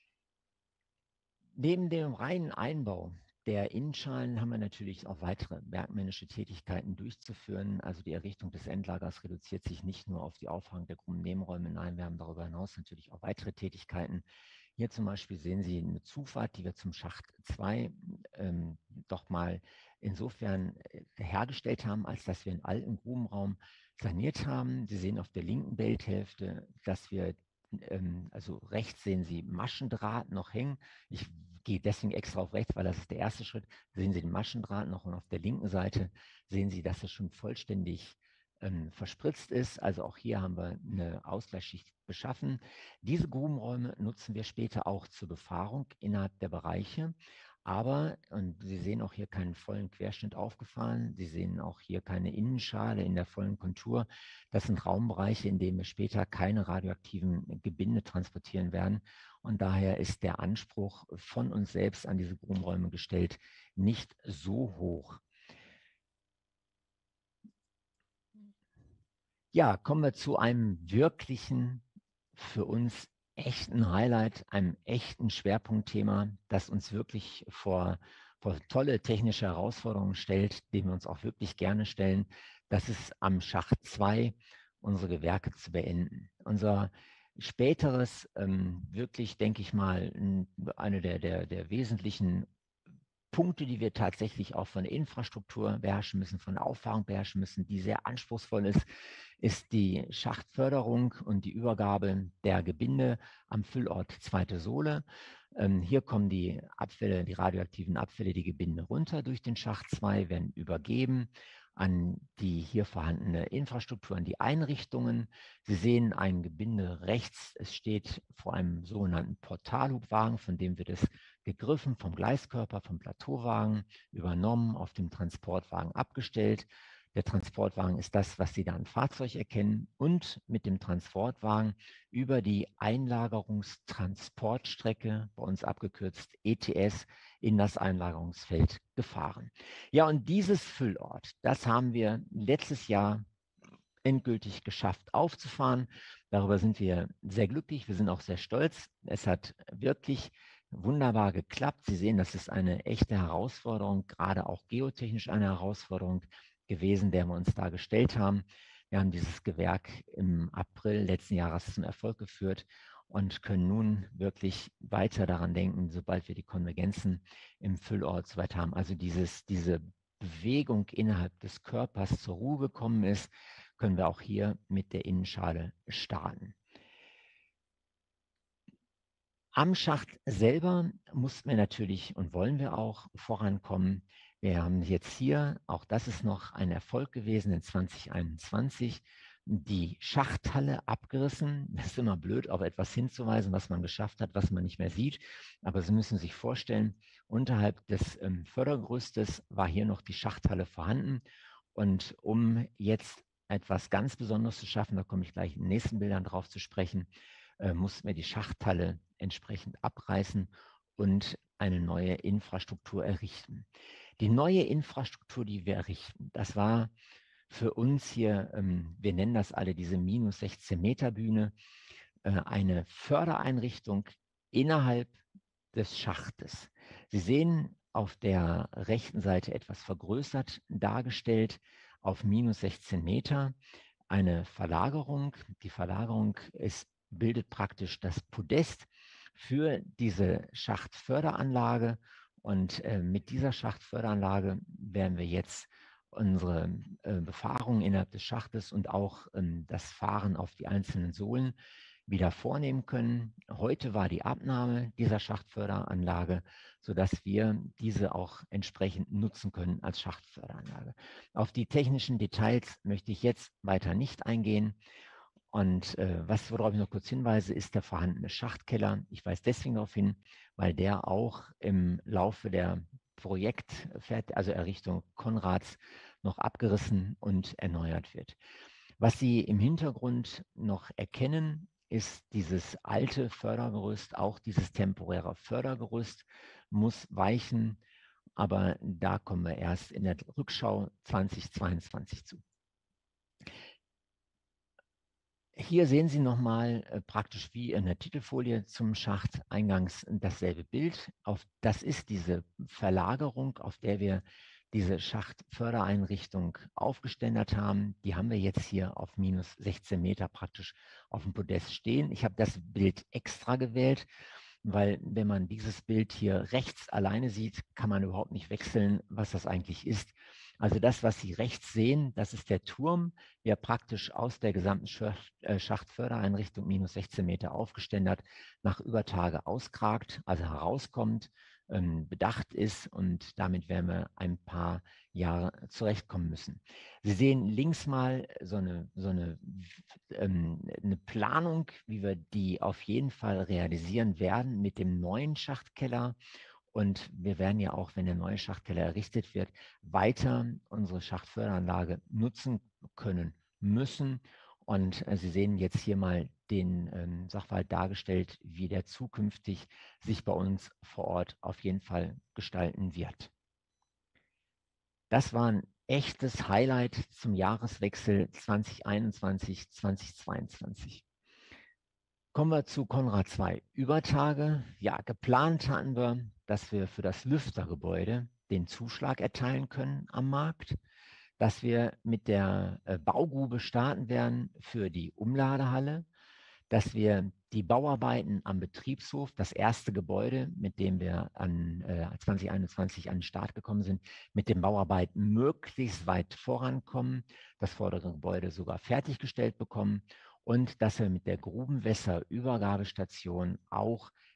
Speaker 2: Neben dem reinen Einbau der Innenschalen haben wir natürlich auch weitere bergmännische Tätigkeiten durchzuführen. Also die Errichtung des Endlagers reduziert sich nicht nur auf die Aufhang der krummen Nebenräume. Nein, wir haben darüber hinaus natürlich auch weitere Tätigkeiten. Hier zum Beispiel sehen Sie eine Zufahrt, die wir zum Schacht 2 doch mal insofern hergestellt haben, als dass wir einen alten Grubenraum saniert haben. Sie sehen auf der linken Bildhälfte, dass wir also rechts sehen Sie Maschendraht noch hängen. Ich gehe deswegen extra auf rechts, weil das ist der erste Schritt. Sehen Sie den Maschendraht noch und auf der linken Seite sehen Sie, dass es schon vollständig verspritzt ist. Also auch hier haben wir eine Ausgleichsschicht beschaffen. Diese Grubenräume nutzen wir später auch zur Befahrung innerhalb der Bereiche. Aber, und Sie sehen auch hier keinen vollen Querschnitt aufgefahren, Sie sehen auch hier keine Innenschale in der vollen Kontur. Das sind Raumbereiche, in denen wir später keine radioaktiven Gebinde transportieren werden. Und daher ist der Anspruch von uns selbst an diese Grubenräume gestellt nicht so hoch. Ja, kommen wir zu einem wirklichen, für uns echten Highlight, einem echten Schwerpunktthema, das uns wirklich vor tolle technische Herausforderungen stellt, die wir uns auch wirklich gerne stellen. Das ist am Schacht 2 unsere Gewerke zu beenden. Unser späteres, wirklich, denke ich mal, eine der wesentlichen Punkte, die wir tatsächlich auch von der Infrastruktur beherrschen müssen, von der Auffahrung beherrschen müssen, die sehr anspruchsvoll ist die Schachtförderung und die Übergabe der Gebinde am Füllort Zweite Sohle. Hier kommen die Abfälle, die radioaktiven Abfälle, die Gebinde runter durch den Schacht 2, werden übergeben an die hier vorhandene Infrastruktur, an die Einrichtungen. Sie sehen ein Gebinde rechts. Es steht vor einem sogenannten Portalhubwagen, von dem wird es gegriffen, vom Gleiskörper, vom Plateauwagen übernommen, auf dem Transportwagen abgestellt. Der Transportwagen ist das, was Sie da an Fahrzeug erkennen, und mit dem Transportwagen über die Einlagerungstransportstrecke, bei uns abgekürzt ETS, in das Einlagerungsfeld gefahren. Ja, und dieses Füllort, das haben wir letztes Jahr endgültig geschafft aufzufahren. Darüber sind wir sehr glücklich, wir sind auch sehr stolz. Es hat wirklich wunderbar geklappt. Sie sehen, das ist eine echte Herausforderung, gerade auch geotechnisch eine Herausforderung gewesen, der wir uns da gestellt haben. Wir haben dieses Gewerk im April letzten Jahres zum Erfolg geführt und können nun wirklich weiter daran denken, sobald wir die Konvergenzen im Füllort soweit haben. Also diese Bewegung innerhalb des Körpers zur Ruhe gekommen ist, können wir auch hier mit der Innenschale starten. Am Schacht selber mussten wir natürlich und wollen wir auch vorankommen. Wir haben jetzt hier, auch das ist noch ein Erfolg gewesen in 2021, die Schachthalle abgerissen. Das ist immer blöd, auf etwas hinzuweisen, was man geschafft hat, was man nicht mehr sieht. Aber Sie müssen sich vorstellen, unterhalb des Fördergerüstes war hier noch die Schachthalle vorhanden. Und um jetzt etwas ganz Besonderes zu schaffen, da komme ich gleich in den nächsten Bildern drauf zu sprechen, mussten wir die Schachthalle entsprechend abreißen und eine neue Infrastruktur errichten. Die neue Infrastruktur, die wir errichten, das war für uns hier, wir nennen das alle diese minus 16 Meter Bühne, eine Fördereinrichtung innerhalb des Schachtes. Sie sehen auf der rechten Seite etwas vergrößert dargestellt auf minus 16 Meter eine Verlagerung. Die Verlagerung bildet praktisch das Podest für diese Schachtförderanlage, und mit dieser Schachtförderanlage werden wir jetzt unsere Befahrung innerhalb des Schachtes und auch das Fahren auf die einzelnen Sohlen wieder vornehmen können. Heute war die Abnahme dieser Schachtförderanlage, sodass wir diese auch entsprechend nutzen können als Schachtförderanlage. Auf die technischen Details möchte ich jetzt weiter nicht eingehen. Und worauf ich noch kurz hinweise, ist der vorhandene Schachtkeller. Ich weise deswegen darauf hin, weil der auch im Laufe der Errichtung Konrads noch abgerissen und erneuert wird. Was Sie im Hintergrund noch erkennen, ist dieses alte Fördergerüst, auch dieses temporäre Fördergerüst muss weichen, aber da kommen wir erst in der Rückschau 2022 zu. Hier sehen Sie nochmal praktisch wie in der Titelfolie zum Schacht eingangs dasselbe Bild. Das ist diese Verlagerung, auf der wir diese Schachtfördereinrichtung aufgeständert haben. Die haben wir jetzt hier auf minus 16 Meter praktisch auf dem Podest stehen. Ich habe das Bild extra gewählt, weil wenn man dieses Bild hier rechts alleine sieht, kann man überhaupt nicht wechseln, was das eigentlich ist. Also das, was Sie rechts sehen, das ist der Turm, der praktisch aus der gesamten Schachtfördereinrichtung minus 16 Meter aufgeständert nach über Tage auskragt, also herauskommt, bedacht ist, und damit werden wir ein paar Jahre zurechtkommen müssen. Sie sehen links mal eine Planung, wie wir die auf jeden Fall realisieren werden mit dem neuen Schachtkeller. Und wir werden ja auch, wenn der neue Schachtkeller errichtet wird, weiter unsere Schachtförderanlage nutzen können müssen. Und Sie sehen jetzt hier mal den Sachverhalt dargestellt, wie der zukünftig sich bei uns vor Ort auf jeden Fall gestalten wird. Das war ein echtes Highlight zum Jahreswechsel 2021/2022. Kommen wir zu Konrad 2 Übertage. Ja, geplant hatten wir, dass wir für das Lüftergebäude den Zuschlag erteilen können am Markt, dass wir mit der Baugrube starten werden für die Umladehalle, dass wir die Bauarbeiten am Betriebshof, das erste Gebäude, mit dem wir 2021 an den Start gekommen sind, mit den Bauarbeiten möglichst weit vorankommen, das vordere Gebäude sogar fertiggestellt bekommen, und dass wir mit der Grubenwässerübergabestation auch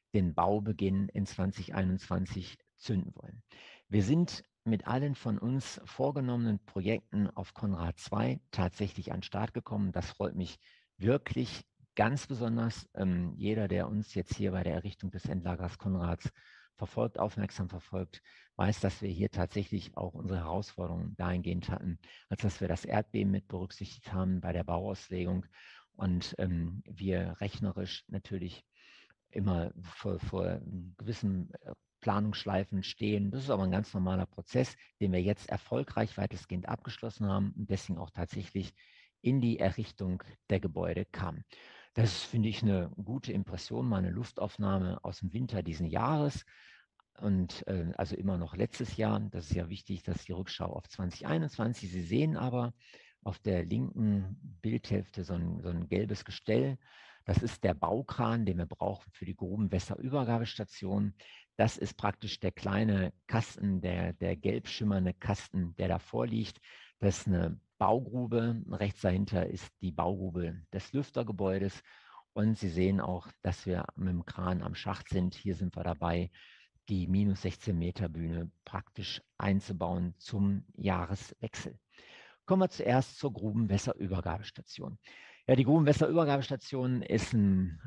Speaker 2: den Baubeginn in 2021 zünden wollen. Wir sind mit allen von uns vorgenommenen Projekten auf Konrad II tatsächlich an den Start gekommen. Das freut mich wirklich ganz besonders. Jeder, der uns jetzt hier bei der Errichtung des Endlagers Konrads verfolgt, aufmerksam verfolgt, weiß, dass wir hier tatsächlich auch unsere Herausforderungen dahingehend hatten, als dass wir das Erdbeben mit berücksichtigt haben bei der Bauauslegung und wir rechnerisch natürlich immer vor gewissen Planungsschleifen stehen. Das ist aber ein ganz normaler Prozess, den wir jetzt erfolgreich weitestgehend abgeschlossen haben und deswegen auch tatsächlich in die Errichtung der Gebäude kamen. Das ist, finde ich, eine gute Impression, mal eine Luftaufnahme aus dem Winter diesen Jahres und also immer noch letztes Jahr. Das ist ja wichtig, dass die Rückschau auf 2021. Sie sehen aber auf der linken Bildhälfte so ein gelbes Gestell. Das ist der Baukran, den wir brauchen für die Grubenwasserübergabestation. Das ist praktisch der kleine Kasten, der gelb schimmernde Kasten, der davor liegt. Das ist eine Baugrube. Rechts dahinter ist die Baugrube des Lüftergebäudes. Und Sie sehen auch, dass wir mit dem Kran am Schacht sind. Hier sind wir dabei, die minus 16 Meter Bühne praktisch einzubauen zum Jahreswechsel. Kommen wir zuerst zur Grubenwasserübergabestation. Ja, die Grubenwasserübergabestation ist ein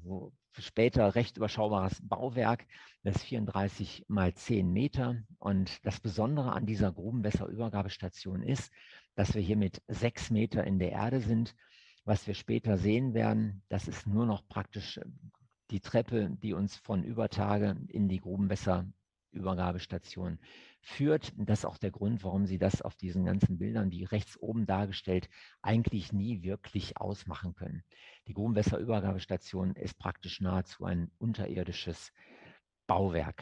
Speaker 2: später recht überschaubares Bauwerk. Das ist 34 mal 10 Meter. Und das Besondere an dieser Grubenwasserübergabestation ist, dass wir hier mit 6 Meter in der Erde sind. Was wir später sehen werden, das ist nur noch praktisch die Treppe, die uns von Übertage in die Grubenwasserübergabestation führt. Das ist auch der Grund, warum Sie das auf diesen ganzen Bildern, wie rechts oben dargestellt, eigentlich nie wirklich ausmachen können. Die Grubenwasserübergabestation ist praktisch nahezu ein unterirdisches Bauwerk.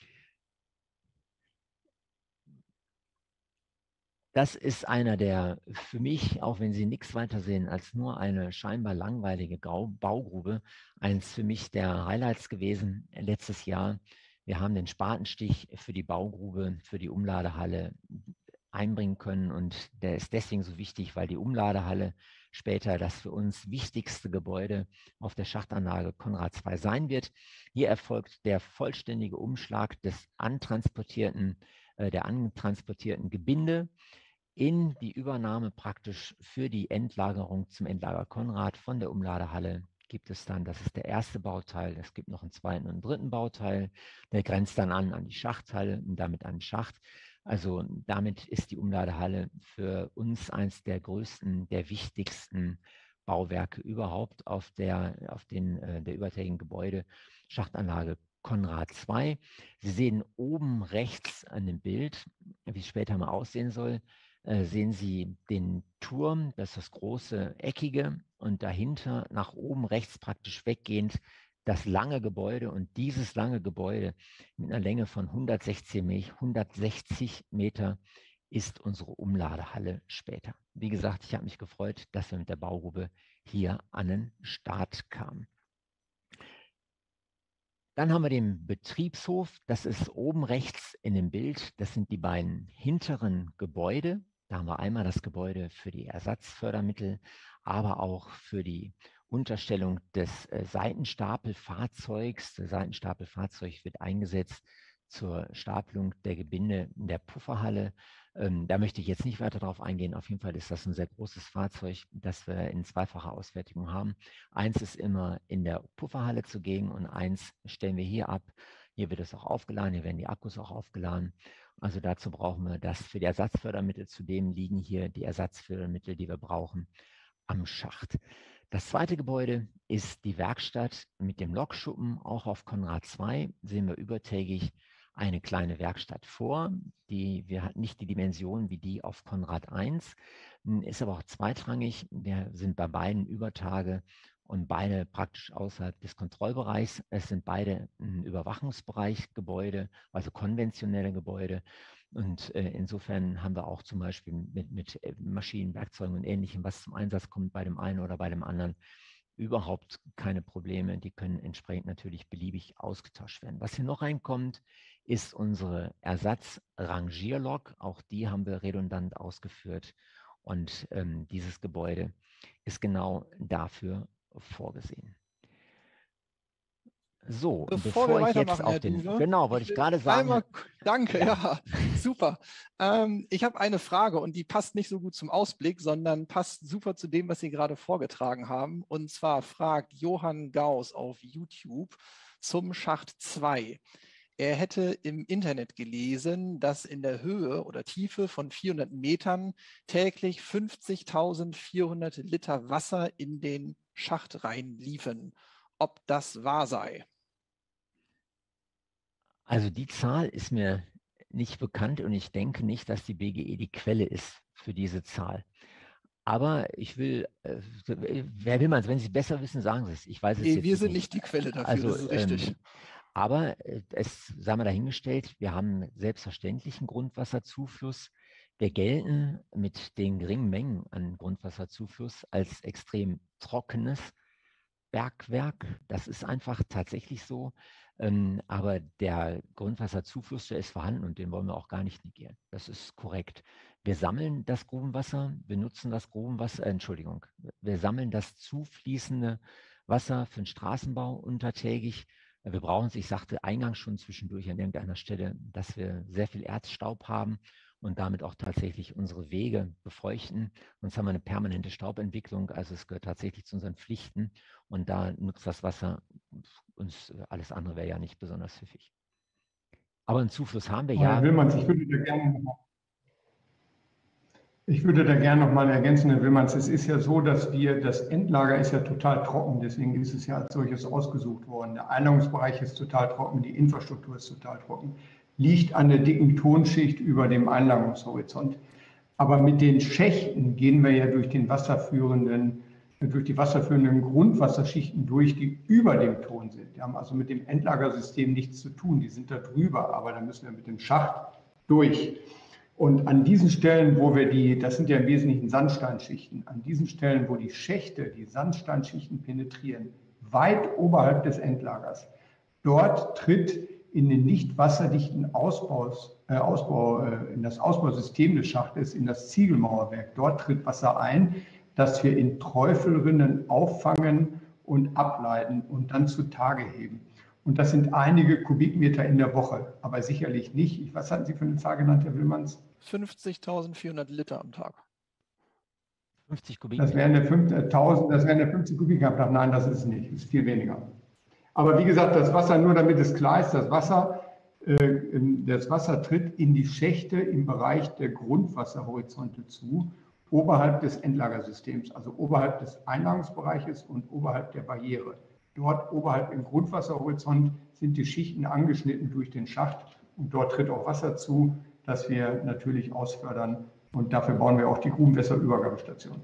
Speaker 2: Das ist einer der für mich, auch wenn Sie nichts weiter sehen als nur eine scheinbar langweilige Baugrube, eins für mich der Highlights gewesen letztes Jahr. Wir haben den Spatenstich für die Baugrube, für die Umladehalle einbringen können und der ist deswegen so wichtig, weil die Umladehalle später das für uns wichtigste Gebäude auf der Schachtanlage Konrad II sein wird. Hier erfolgt der vollständige Umschlag des antransportierten Gebinde in die Übernahme praktisch für die Endlagerung zum Endlager Konrad von der Umladehalle gibt es dann, das ist der erste Bauteil, es gibt noch einen zweiten und einen dritten Bauteil, der grenzt dann an die Schachthalle und damit an den Schacht. Also damit ist die Umladehalle für uns eines der größten, der wichtigsten Bauwerke überhaupt auf der übertägigen Gebäude Schachtanlage Konrad II. Sie sehen oben rechts an dem Bild, wie es später mal aussehen soll, sehen Sie den Turm, das ist das große Eckige und dahinter nach oben rechts praktisch weggehend das lange Gebäude und dieses lange Gebäude mit einer Länge von 160 Meter ist unsere Umladehalle später. Wie gesagt, ich habe mich gefreut, dass wir mit der Baugrube hier an den Start kamen. Dann haben wir den Betriebshof, das ist oben rechts in dem Bild, das sind die beiden hinteren Gebäude. Da haben wir einmal das Gebäude für die Ersatzfördermittel, aber auch für die Unterstellung des Seitenstapelfahrzeugs. Das Seitenstapelfahrzeug wird eingesetzt zur Stapelung der Gebinde in der Pufferhalle. Da möchte ich jetzt nicht weiter darauf eingehen. Auf jeden Fall ist das ein sehr großes Fahrzeug, das wir in zweifacher Ausfertigung haben. Eins ist immer in der Pufferhalle zugegen und eins stellen wir hier ab. Hier wird es auch aufgeladen, hier werden die Akkus auch aufgeladen. Also dazu brauchen wir das für die Ersatzfördermittel. Zudem liegen hier die Ersatzfördermittel, die wir brauchen, am Schacht. Das zweite Gebäude ist die Werkstatt mit dem Lokschuppen. Auch auf Konrad II sehen wir übertägig eine kleine Werkstatt vor. Wir hatten nicht die Dimension wie die auf Konrad I, ist aber auch zweitrangig. Wir sind bei beiden Übertage und beide praktisch außerhalb des Kontrollbereichs. Es sind beide ein Überwachungsbereich Gebäude, also konventionelle Gebäude. Und insofern haben wir auch zum Beispiel mit Maschinen, Werkzeugen und Ähnlichem, was zum Einsatz kommt bei dem einen oder bei dem anderen, überhaupt keine Probleme. Die können entsprechend natürlich beliebig ausgetauscht werden. Was hier noch reinkommt, ist unsere Ersatzrangierlok. Auch die haben wir redundant ausgeführt. Und dieses Gebäude ist genau dafür vorgesehen. So, und
Speaker 3: Bevor wir
Speaker 2: bevor ich jetzt
Speaker 3: weitermachen,
Speaker 2: auf
Speaker 3: Herr
Speaker 2: den,
Speaker 3: Duwe,
Speaker 2: genau, wollte ich gerade sagen,
Speaker 3: Danke,
Speaker 2: Ja.
Speaker 3: ja, super. Ich habe eine Frage und die passt nicht so gut zum Ausblick, sondern passt super zu dem, was Sie gerade vorgetragen haben. Und zwar fragt Johann Gauss auf YouTube zum Schacht 2. Er hätte im Internet gelesen, dass in der Höhe oder Tiefe von 400 Metern täglich 50.400 Liter Wasser in den Schacht reinliefen. Ob das wahr sei?
Speaker 2: also die Zahl ist mir nicht bekannt und ich denke nicht, dass die BGE die Quelle ist für diese Zahl. Aber ich will, wer will man es? Wenn Sie es besser wissen, sagen Sie es. Ich weiß es
Speaker 3: Nee,
Speaker 2: jetzt
Speaker 3: wir sind
Speaker 2: nicht.
Speaker 3: nicht die Quelle dafür,
Speaker 2: Also,
Speaker 3: das ist richtig.
Speaker 2: Aber es sei mal dahingestellt, wir haben selbstverständlichen Grundwasserzufluss. Wir gelten mit den geringen Mengen an Grundwasserzufluss als extrem trockenes Bergwerk. Das ist einfach tatsächlich so. Aber der Grundwasserzufluss, der ist vorhanden und den wollen wir auch gar nicht negieren. Das ist korrekt. Wir sammeln das Grubenwasser, wir nutzen das Grubenwasser, Entschuldigung, wir sammeln das zufließende Wasser für den Straßenbau untertägig. Wir brauchen es, ich sagte eingangs schon zwischendurch an irgendeiner Stelle, dass wir sehr viel Erzstaub haben und damit auch tatsächlich unsere Wege befeuchten. Sonst haben wir eine permanente Staubentwicklung. Also es gehört tatsächlich zu unseren Pflichten. Und da nutzt das Wasser uns, alles andere wäre ja nicht besonders pfiffig. Aber einen Zufluss haben wir
Speaker 5: Herr
Speaker 2: ja.
Speaker 5: Willmanns, ich würde da gerne noch mal ergänzen, Herr Willmanns, es ist ja so, dass das Endlager ist ja total trocken, deswegen ist es ja als solches ausgesucht worden. Der Einlagerungsbereich ist total trocken, die Infrastruktur ist total trocken, liegt an der dicken Tonschicht über dem Einlagerungshorizont. Aber mit den Schächten gehen wir ja durch die wasserführenden Grundwasserschichten durch, die über dem Ton sind. Die haben also mit dem Endlagersystem nichts zu tun, die sind da drüber, aber da müssen wir mit dem Schacht durch. Und an diesen Stellen, wo wir das sind ja im Wesentlichen Sandsteinschichten, an diesen Stellen, wo die Schächte, die Sandsteinschichten penetrieren, weit oberhalb des Endlagers, dort tritt in den nicht wasserdichten in das Ausbausystem des Schachtes, in das Ziegelmauerwerk, dort tritt Wasser ein, das wir in Träufelrinnen auffangen und ableiten und dann zutage heben. Und das sind einige Kubikmeter in der Woche, aber sicherlich nicht. Was hatten Sie für eine Zahl genannt, Herr Willmanns?
Speaker 3: 50.400 Liter am Tag.
Speaker 2: 50
Speaker 5: Das
Speaker 2: Kubikmeter.
Speaker 5: wären eine 50 Kubikmeter am Tag. Nein, das ist es nicht. Das ist viel weniger. Aber wie gesagt, das Wasser, nur damit es klar ist, das Wasser tritt in die Schächte im Bereich der Grundwasserhorizonte zu, oberhalb des Endlagersystems, also oberhalb des Einlagerungsbereiches und oberhalb der Barriere. Dort oberhalb im Grundwasserhorizont sind die Schichten angeschnitten durch den Schacht und dort tritt auch Wasser zu, das wir natürlich ausfördern. Und dafür bauen wir auch die Grubenwasserübergabestation.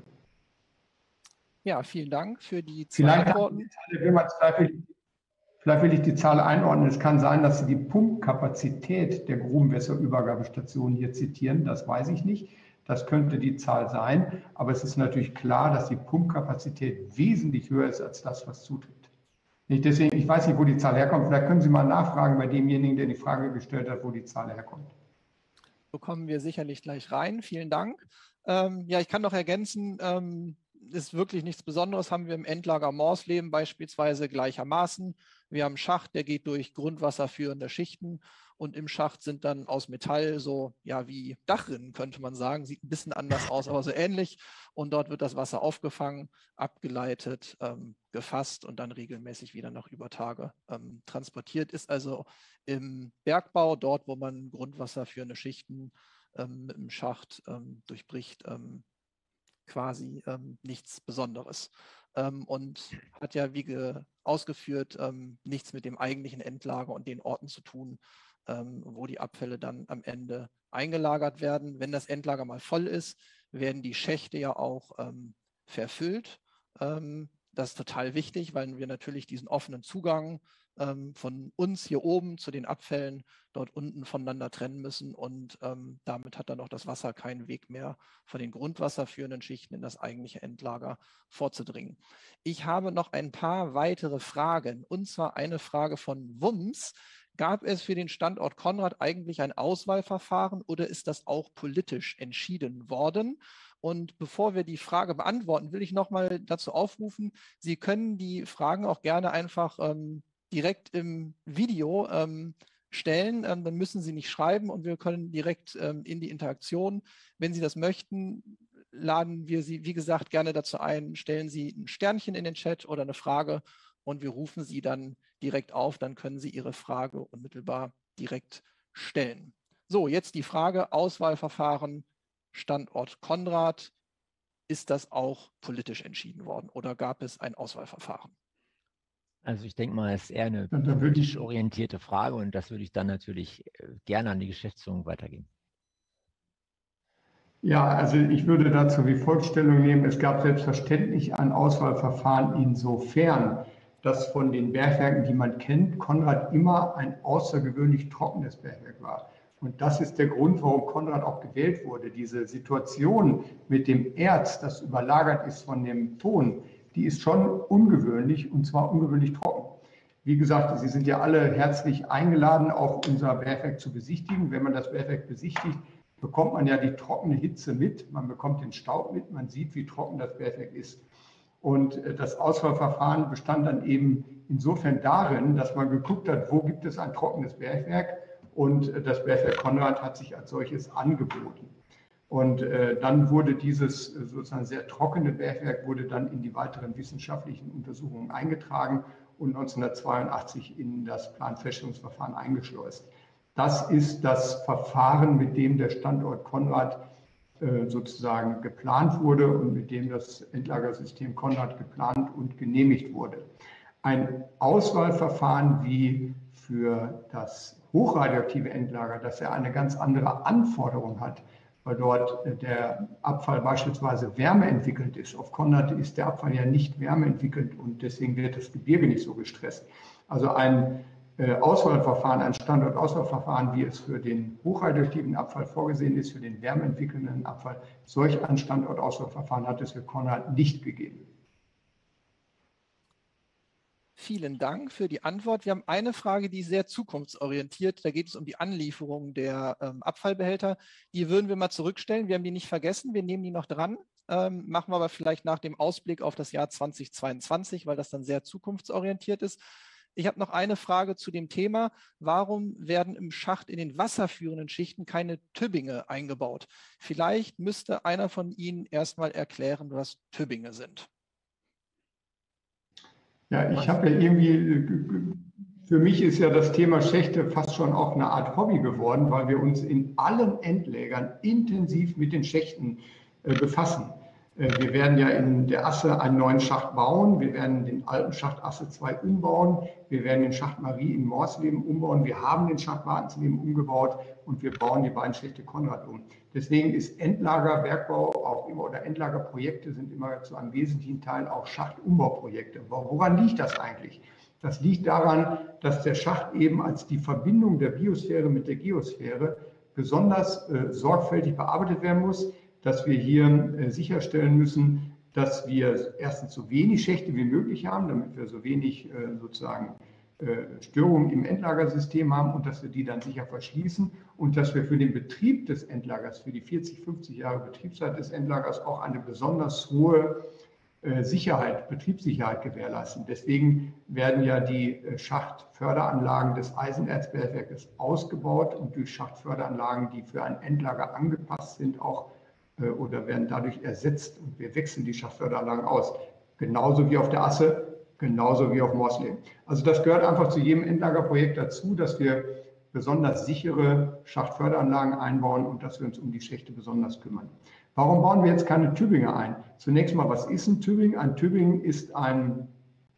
Speaker 3: Ja, vielen Dank für die zwei Antworten.
Speaker 5: Vielleicht will ich die Zahl einordnen. Es kann sein, dass Sie die Pumpkapazität der Grubenwasserübergabestation hier zitieren. Das weiß ich nicht. Das könnte die Zahl sein. Aber es ist natürlich klar, dass die Pumpkapazität wesentlich höher ist als das, was zutritt. Deswegen, ich weiß nicht, wo die Zahl herkommt. Vielleicht können Sie mal nachfragen bei demjenigen, der die Frage gestellt hat, wo die Zahl herkommt.
Speaker 3: Bekommen wir sicherlich gleich rein. Vielen Dank. Ja, ich kann noch ergänzen, ist wirklich nichts Besonderes, haben wir im Endlager Morsleben beispielsweise gleichermaßen. Wir haben einen Schacht, der geht durch grundwasserführende Schichten und im Schacht sind dann aus Metall so, ja, wie Dachrinnen, könnte man sagen. Sieht ein bisschen anders aus, aber so ähnlich. Und dort wird das Wasser aufgefangen, abgeleitet, gefasst und dann regelmäßig wieder nach über Tage transportiert. Ist also im Bergbau, dort, wo man grundwasserführende Schichten im Schacht durchbricht, quasi nichts Besonderes. Und hat ja, wie ausgeführt, nichts mit dem eigentlichen Endlager und den Orten zu tun, wo die Abfälle dann am Ende eingelagert werden. Wenn das Endlager mal voll ist, werden die Schächte ja auch verfüllt. Das ist total wichtig, weil wir natürlich diesen offenen Zugang von uns hier oben zu den Abfällen dort unten voneinander trennen müssen und damit hat dann auch das Wasser keinen Weg mehr von den grundwasserführenden Schichten in das eigentliche Endlager vorzudringen. Ich habe noch ein paar weitere Fragen und zwar eine Frage von Wums. Gab es für den Standort Konrad eigentlich ein Auswahlverfahren oder ist das auch politisch entschieden worden? Und bevor wir die Frage beantworten, will ich nochmal dazu aufrufen, Sie können die Fragen auch gerne einfach direkt im Video stellen. Dann müssen Sie nicht schreiben und wir können direkt in die Interaktion. Wenn Sie das möchten, laden wir Sie, wie gesagt, gerne dazu ein, stellen Sie ein Sternchen in den Chat oder eine Frage und wir rufen Sie dann direkt auf. Dann können Sie Ihre Frage unmittelbar direkt stellen. So, jetzt die Frage, Auswahlverfahren, Standort Konrad. Ist das auch politisch entschieden worden oder gab es ein Auswahlverfahren?
Speaker 2: Also ich denke mal, es ist eher eine
Speaker 5: Dann würde ich-
Speaker 2: politisch orientierte Frage und das würde ich dann natürlich gerne an die Geschäftsführung weitergeben.
Speaker 5: Ja, also ich würde dazu wie folgt Stellung nehmen. Es gab selbstverständlich ein Auswahlverfahren insofern, dass von den Bergwerken, die man kennt, Konrad immer ein außergewöhnlich trockenes Bergwerk war. Und das ist der Grund, warum Konrad auch gewählt wurde. Diese Situation mit dem Erz, das überlagert ist von dem Ton, die ist schon ungewöhnlich und zwar ungewöhnlich trocken. Wie gesagt, Sie sind ja alle herzlich eingeladen, auch unser Bergwerk zu besichtigen. Wenn man das Bergwerk besichtigt, bekommt man ja die trockene Hitze mit, man bekommt den Staub mit, man sieht, wie trocken das Bergwerk ist. Und das Auswahlverfahren bestand dann eben insofern darin, dass man geguckt hat, wo gibt es ein trockenes Bergwerk, und das Bergwerk Konrad hat sich als solches angeboten. Und dann wurde dieses sozusagen sehr trockene Bergwerk wurde dann in die weiteren wissenschaftlichen Untersuchungen eingetragen und 1982 in das Planfeststellungsverfahren eingeschleust. Das ist das Verfahren, mit dem der Standort Konrad sozusagen geplant wurde und mit dem das Endlagersystem Konrad geplant und genehmigt wurde. Ein Auswahlverfahren wie für das hochradioaktive Endlager, das ja eine ganz andere Anforderung hat, weil dort der Abfall beispielsweise wärmeentwickelt ist. Auf Konrad ist der Abfall ja nicht wärmeentwickelt und deswegen wird das Gebirge nicht so gestresst. Also ein Auswahlverfahren, ein Standortauswahlverfahren, wie es für den hochradioaktiven Abfall vorgesehen ist, für den wärmeentwickelnden Abfall, solch ein Standortauswahlverfahren hat es für Konrad nicht gegeben.
Speaker 3: Vielen Dank für die Antwort. Wir haben eine Frage, die ist sehr zukunftsorientiert. Da geht es um die Anlieferung der Abfallbehälter. Die würden wir mal zurückstellen. Wir haben die nicht vergessen. Wir nehmen die noch dran. Machen wir aber vielleicht nach dem Ausblick auf das Jahr 2022, weil das dann sehr zukunftsorientiert ist. Ich habe noch eine Frage zu dem Thema. Warum werden im Schacht in den wasserführenden Schichten keine Tübbinge eingebaut? Vielleicht müsste einer von Ihnen erstmal erklären, was Tübbinge sind.
Speaker 5: Ja, ich habe ja irgendwie, für mich ist ja das Thema Schächte fast schon auch eine Art Hobby geworden, weil wir uns in allen Endlägern intensiv mit den Schächten befassen. Wir werden ja in der Asse einen neuen Schacht bauen. Wir werden den alten Schacht Asse 2 umbauen. Wir werden den Schacht Marie in Morsleben umbauen. Wir haben den Schacht Wartensleben umgebaut und wir bauen die beiden Schächte Konrad um. Deswegen ist Endlagerbergbau auch immer oder Endlagerprojekte sind immer zu einem wesentlichen Teil auch Schachtumbauprojekte. Woran liegt das eigentlich? Das liegt daran, dass der Schacht eben als die Verbindung der Biosphäre mit der Geosphäre besonders sorgfältig bearbeitet werden muss, dass wir hier sicherstellen müssen, dass wir erstens so wenig Schächte wie möglich haben, damit wir so wenig sozusagen Störungen im Endlagersystem haben und dass wir die dann sicher verschließen und dass wir für den Betrieb des Endlagers, für die 40, 50 Jahre Betriebszeit des Endlagers auch eine besonders hohe Sicherheit, Betriebssicherheit gewährleisten. Deswegen werden ja die Schachtförderanlagen des Eisenerzbergwerkes ausgebaut und durch Schachtförderanlagen, die für ein Endlager angepasst sind, auch oder werden dadurch ersetzt und wir wechseln die Schachtförderanlagen aus. Genauso wie auf der Asse, genauso wie auf Morsleben. Also das gehört einfach zu jedem Endlagerprojekt dazu, dass wir besonders sichere Schachtförderanlagen einbauen und dass wir uns um die Schächte besonders kümmern. Warum bauen wir jetzt keine Tübbinge ein? Zunächst mal, was ist ein Tübbing? Ein Tübbing ist ein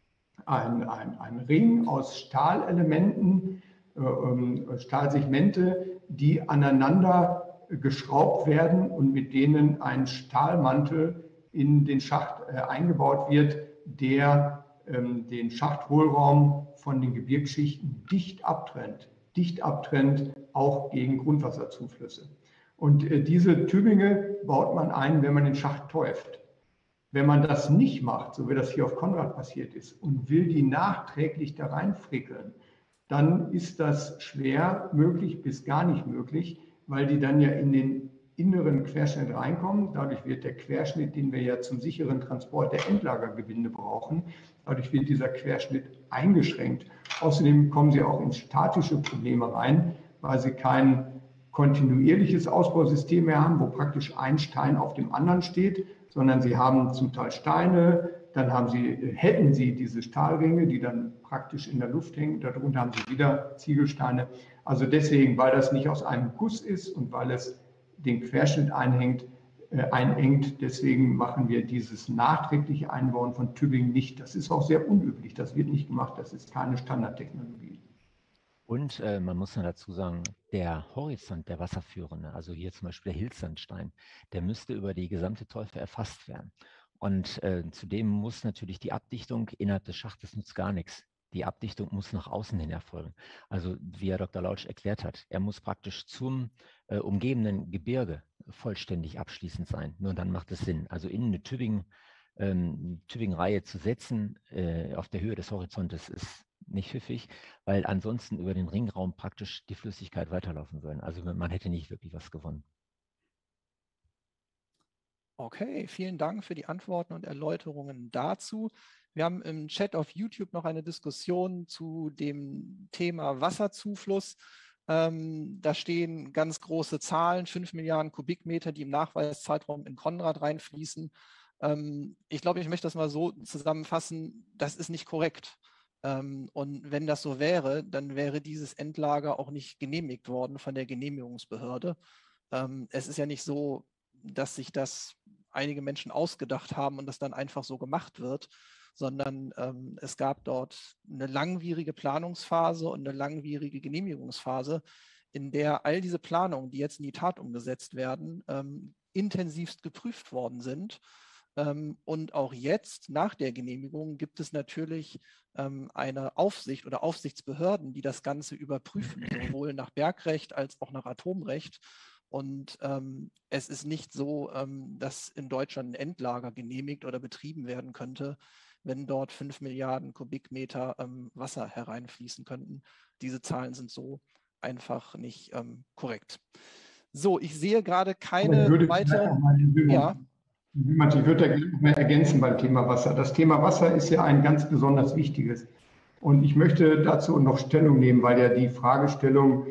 Speaker 5: Ring aus Stahlelementen, Stahlsegmente, die aneinander geschraubt werden und mit denen ein Stahlmantel in den Schacht eingebaut wird, der den Schachthohlraum von den Gebirgsschichten dicht abtrennt, auch gegen Grundwasserzuflüsse. Und diese Tübbinge baut man ein, wenn man den Schacht täuft. Wenn man das nicht macht, so wie das hier auf Konrad passiert ist, und will die nachträglich da reinfrickeln, dann ist das schwer möglich bis gar nicht möglich, weil die dann ja in den inneren Querschnitt reinkommen. Dadurch wird der Querschnitt, den wir ja zum sicheren Transport der Endlagergewinde brauchen, Dadurch wird dieser Querschnitt eingeschränkt. Außerdem kommen Sie auch in statische Probleme rein, weil Sie kein kontinuierliches Ausbausystem mehr haben, wo praktisch ein Stein auf dem anderen steht, sondern Sie haben zum Teil Steine, dann hätten Sie diese Stahlringe, die dann praktisch in der Luft hängen, darunter haben Sie wieder Ziegelsteine. Also deswegen, weil das nicht aus einem Guss ist und weil es den Querschnitt einengt, deswegen machen wir dieses nachträgliche Einbauen von Tübingen nicht. Das ist auch sehr unüblich, das wird nicht gemacht, das ist keine Standardtechnologie.
Speaker 2: Und man muss noch dazu sagen, der Horizont der Wasserführende, also hier zum Beispiel der Hilsandstein, der müsste über die gesamte Teufe erfasst werden. Und zudem muss natürlich die Abdichtung innerhalb des Schachtes nützt gar nichts. Die Abdichtung muss nach außen hin erfolgen. Also wie Herr Dr. Lautsch erklärt hat, er muss praktisch zum umgebenden Gebirge vollständig abschließend sein. Nur dann macht es Sinn. Also in eine Tübingen-Reihe zu setzen auf der Höhe des Horizontes ist nicht pfiffig, weil ansonsten über den Ringraum praktisch die Flüssigkeit weiterlaufen würde. Also man hätte nicht wirklich was gewonnen.
Speaker 3: Okay, vielen Dank für die Antworten und Erläuterungen dazu. Wir haben im Chat auf YouTube noch eine Diskussion zu dem Thema Wasserzufluss. Da stehen ganz große Zahlen, 5 Milliarden Kubikmeter, die im Nachweiszeitraum in Konrad reinfließen. Ich glaube, ich möchte das mal so zusammenfassen, das ist nicht korrekt. Und wenn das so wäre, dann wäre dieses Endlager auch nicht genehmigt worden von der Genehmigungsbehörde. Es ist ja nicht so, dass sich das einige Menschen ausgedacht haben und das dann einfach so gemacht wird, sondern es gab dort eine langwierige Planungsphase und eine langwierige Genehmigungsphase, in der all diese Planungen, die jetzt in die Tat umgesetzt werden, intensivst geprüft worden sind. Und auch jetzt, nach der Genehmigung, gibt es natürlich eine Aufsicht oder Aufsichtsbehörden, die das Ganze überprüfen, sowohl nach Bergrecht als auch nach Atomrecht. Und es ist nicht so, dass in Deutschland ein Endlager genehmigt oder betrieben werden könnte, wenn dort 5 Milliarden Kubikmeter Wasser hereinfließen könnten. Diese Zahlen sind so einfach nicht korrekt. So, ich sehe gerade keine weiteren... Ja.
Speaker 5: Ich würde da gerne noch mehr ergänzen beim Thema Wasser. Das Thema Wasser ist ja ein ganz besonders wichtiges. Und ich möchte dazu noch Stellung nehmen, weil ja die Fragestellung,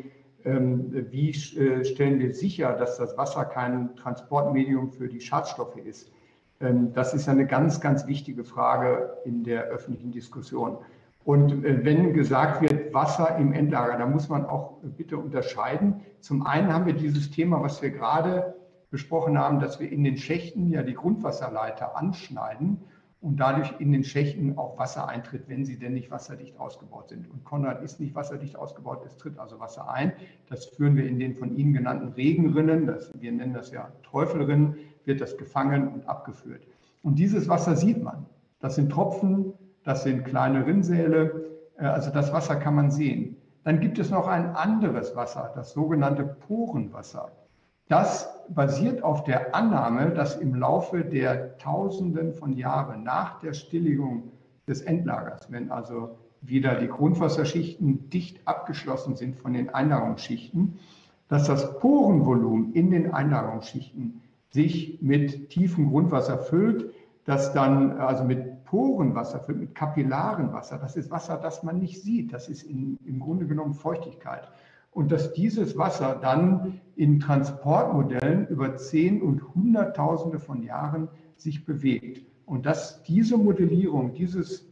Speaker 5: wie stellen wir sicher, dass das Wasser kein Transportmedium für die Schadstoffe ist, das ist eine ganz, ganz wichtige Frage in der öffentlichen Diskussion. Und wenn gesagt wird, Wasser im Endlager, da muss man auch bitte unterscheiden. Zum einen haben wir dieses Thema, was wir gerade besprochen haben, dass wir in den Schächten ja die Grundwasserleiter anschneiden und dadurch in den Schächten auch Wasser eintritt, wenn sie denn nicht wasserdicht ausgebaut sind. Und Konrad ist nicht wasserdicht ausgebaut, es tritt also Wasser ein. Das führen wir in den von Ihnen genannten Regenrinnen, wir nennen das ja Träufelrinnen, wird das gefangen und abgeführt. Und dieses Wasser sieht man. Das sind Tropfen, das sind kleine Rinnsäle, also das Wasser kann man sehen. Dann gibt es noch ein anderes Wasser, das sogenannte Porenwasser. Das basiert auf der Annahme, dass im Laufe der Tausenden von Jahren nach der Stilllegung des Endlagers, wenn also wieder die Grundwasserschichten dicht abgeschlossen sind von den Einlagerungsschichten, dass das Porenvolumen in den Einlagerungsschichten sich mit tiefem Grundwasser füllt, das dann also mit Porenwasser füllt, mit Kapillarenwasser. Das ist Wasser, das man nicht sieht. Das ist im Grunde genommen Feuchtigkeit. Und dass dieses Wasser dann in Transportmodellen über 10 und Hunderttausende von Jahren sich bewegt. Und dass diese Modellierung dieses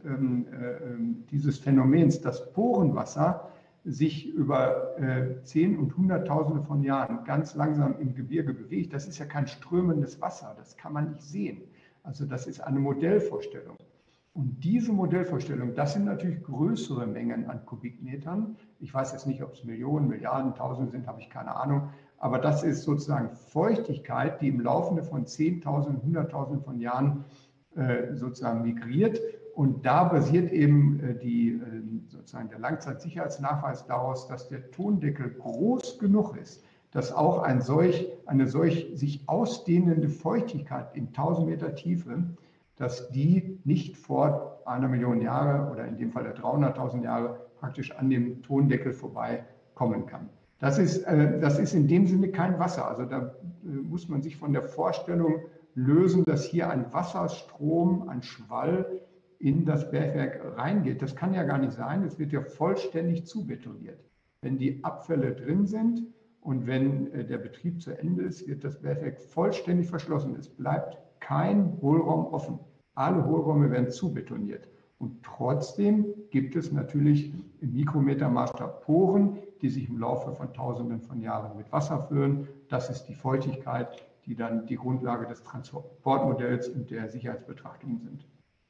Speaker 5: Phänomens, das Porenwasser, sich über 10 und Hunderttausende von Jahren ganz langsam im Gebirge bewegt, das ist ja kein strömendes Wasser, das kann man nicht sehen. Also das ist eine Modellvorstellung. Und diese Modellvorstellung, das sind natürlich größere Mengen an Kubikmetern. Ich weiß jetzt nicht, ob es Millionen, Milliarden, Tausende sind, habe ich keine Ahnung. Aber das ist sozusagen Feuchtigkeit, die im Laufe von Zehntausenden, Hunderttausenden von Jahren sozusagen migriert. Und da basiert eben sozusagen der Langzeitsicherheitsnachweis daraus, dass der Tondeckel groß genug ist, dass auch eine solch sich ausdehnende Feuchtigkeit in 1000 Meter Tiefe, dass die nicht vor 1 Million Jahre oder in dem Fall der 300.000 Jahre praktisch an dem Tondeckel vorbeikommen kann. Das ist in dem Sinne kein Wasser. Also da muss man sich von der Vorstellung lösen, dass hier ein Wasserstrom, ein Schwall in das Bergwerk reingeht. Das kann ja gar nicht sein. Es wird ja vollständig zubetoniert. Wenn die Abfälle drin sind und wenn der Betrieb zu Ende ist, wird das Bergwerk vollständig verschlossen. Es bleibt kein Hohlraum offen. Alle Hohlräume werden zubetoniert. Und trotzdem gibt es natürlich im Mikrometermaßstab Poren, die sich im Laufe von Tausenden von Jahren mit Wasser füllen. Das ist die Feuchtigkeit, die dann die Grundlage des Transportmodells und der Sicherheitsbetrachtungen sind.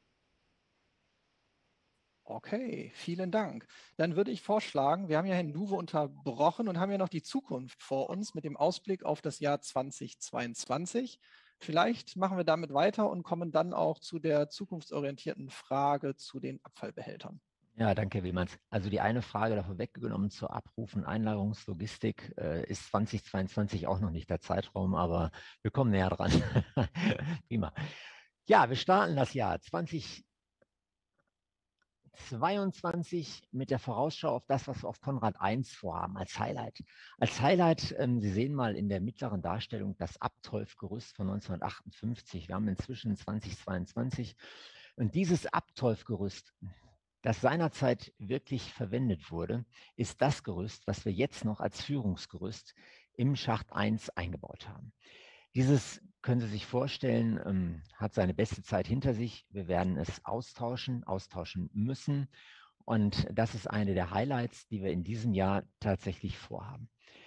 Speaker 3: Okay, vielen Dank. Dann würde ich vorschlagen, wir haben ja Herrn Duwe unterbrochen und haben ja noch die Zukunft vor uns mit dem Ausblick auf das Jahr 2022. Vielleicht machen wir damit weiter und kommen dann auch zu der zukunftsorientierten Frage zu den Abfallbehältern.
Speaker 2: Ja, danke, Herr Wilmanns. Also die eine Frage davon weggenommen zur Abruf- und Einlagerungslogistik ist 2022 auch noch nicht der Zeitraum, aber wir kommen näher dran. Prima. Ja, wir starten das Jahr 2022 mit der Vorausschau auf das, was wir auf Konrad I vorhaben, als Highlight. Als Highlight, Sie sehen mal in der mittleren Darstellung das Abtolf-Gerüst von 1958. Wir haben inzwischen 2022 und dieses Abtolf-Gerüst, das seinerzeit wirklich verwendet wurde, ist das Gerüst, was wir jetzt noch als Führungsgerüst im Schacht 1 eingebaut haben. Dieses, können Sie sich vorstellen, hat seine beste Zeit hinter sich. Wir werden es austauschen müssen. Und das ist eine der Highlights, die wir in diesem Jahr tatsächlich vorhaben.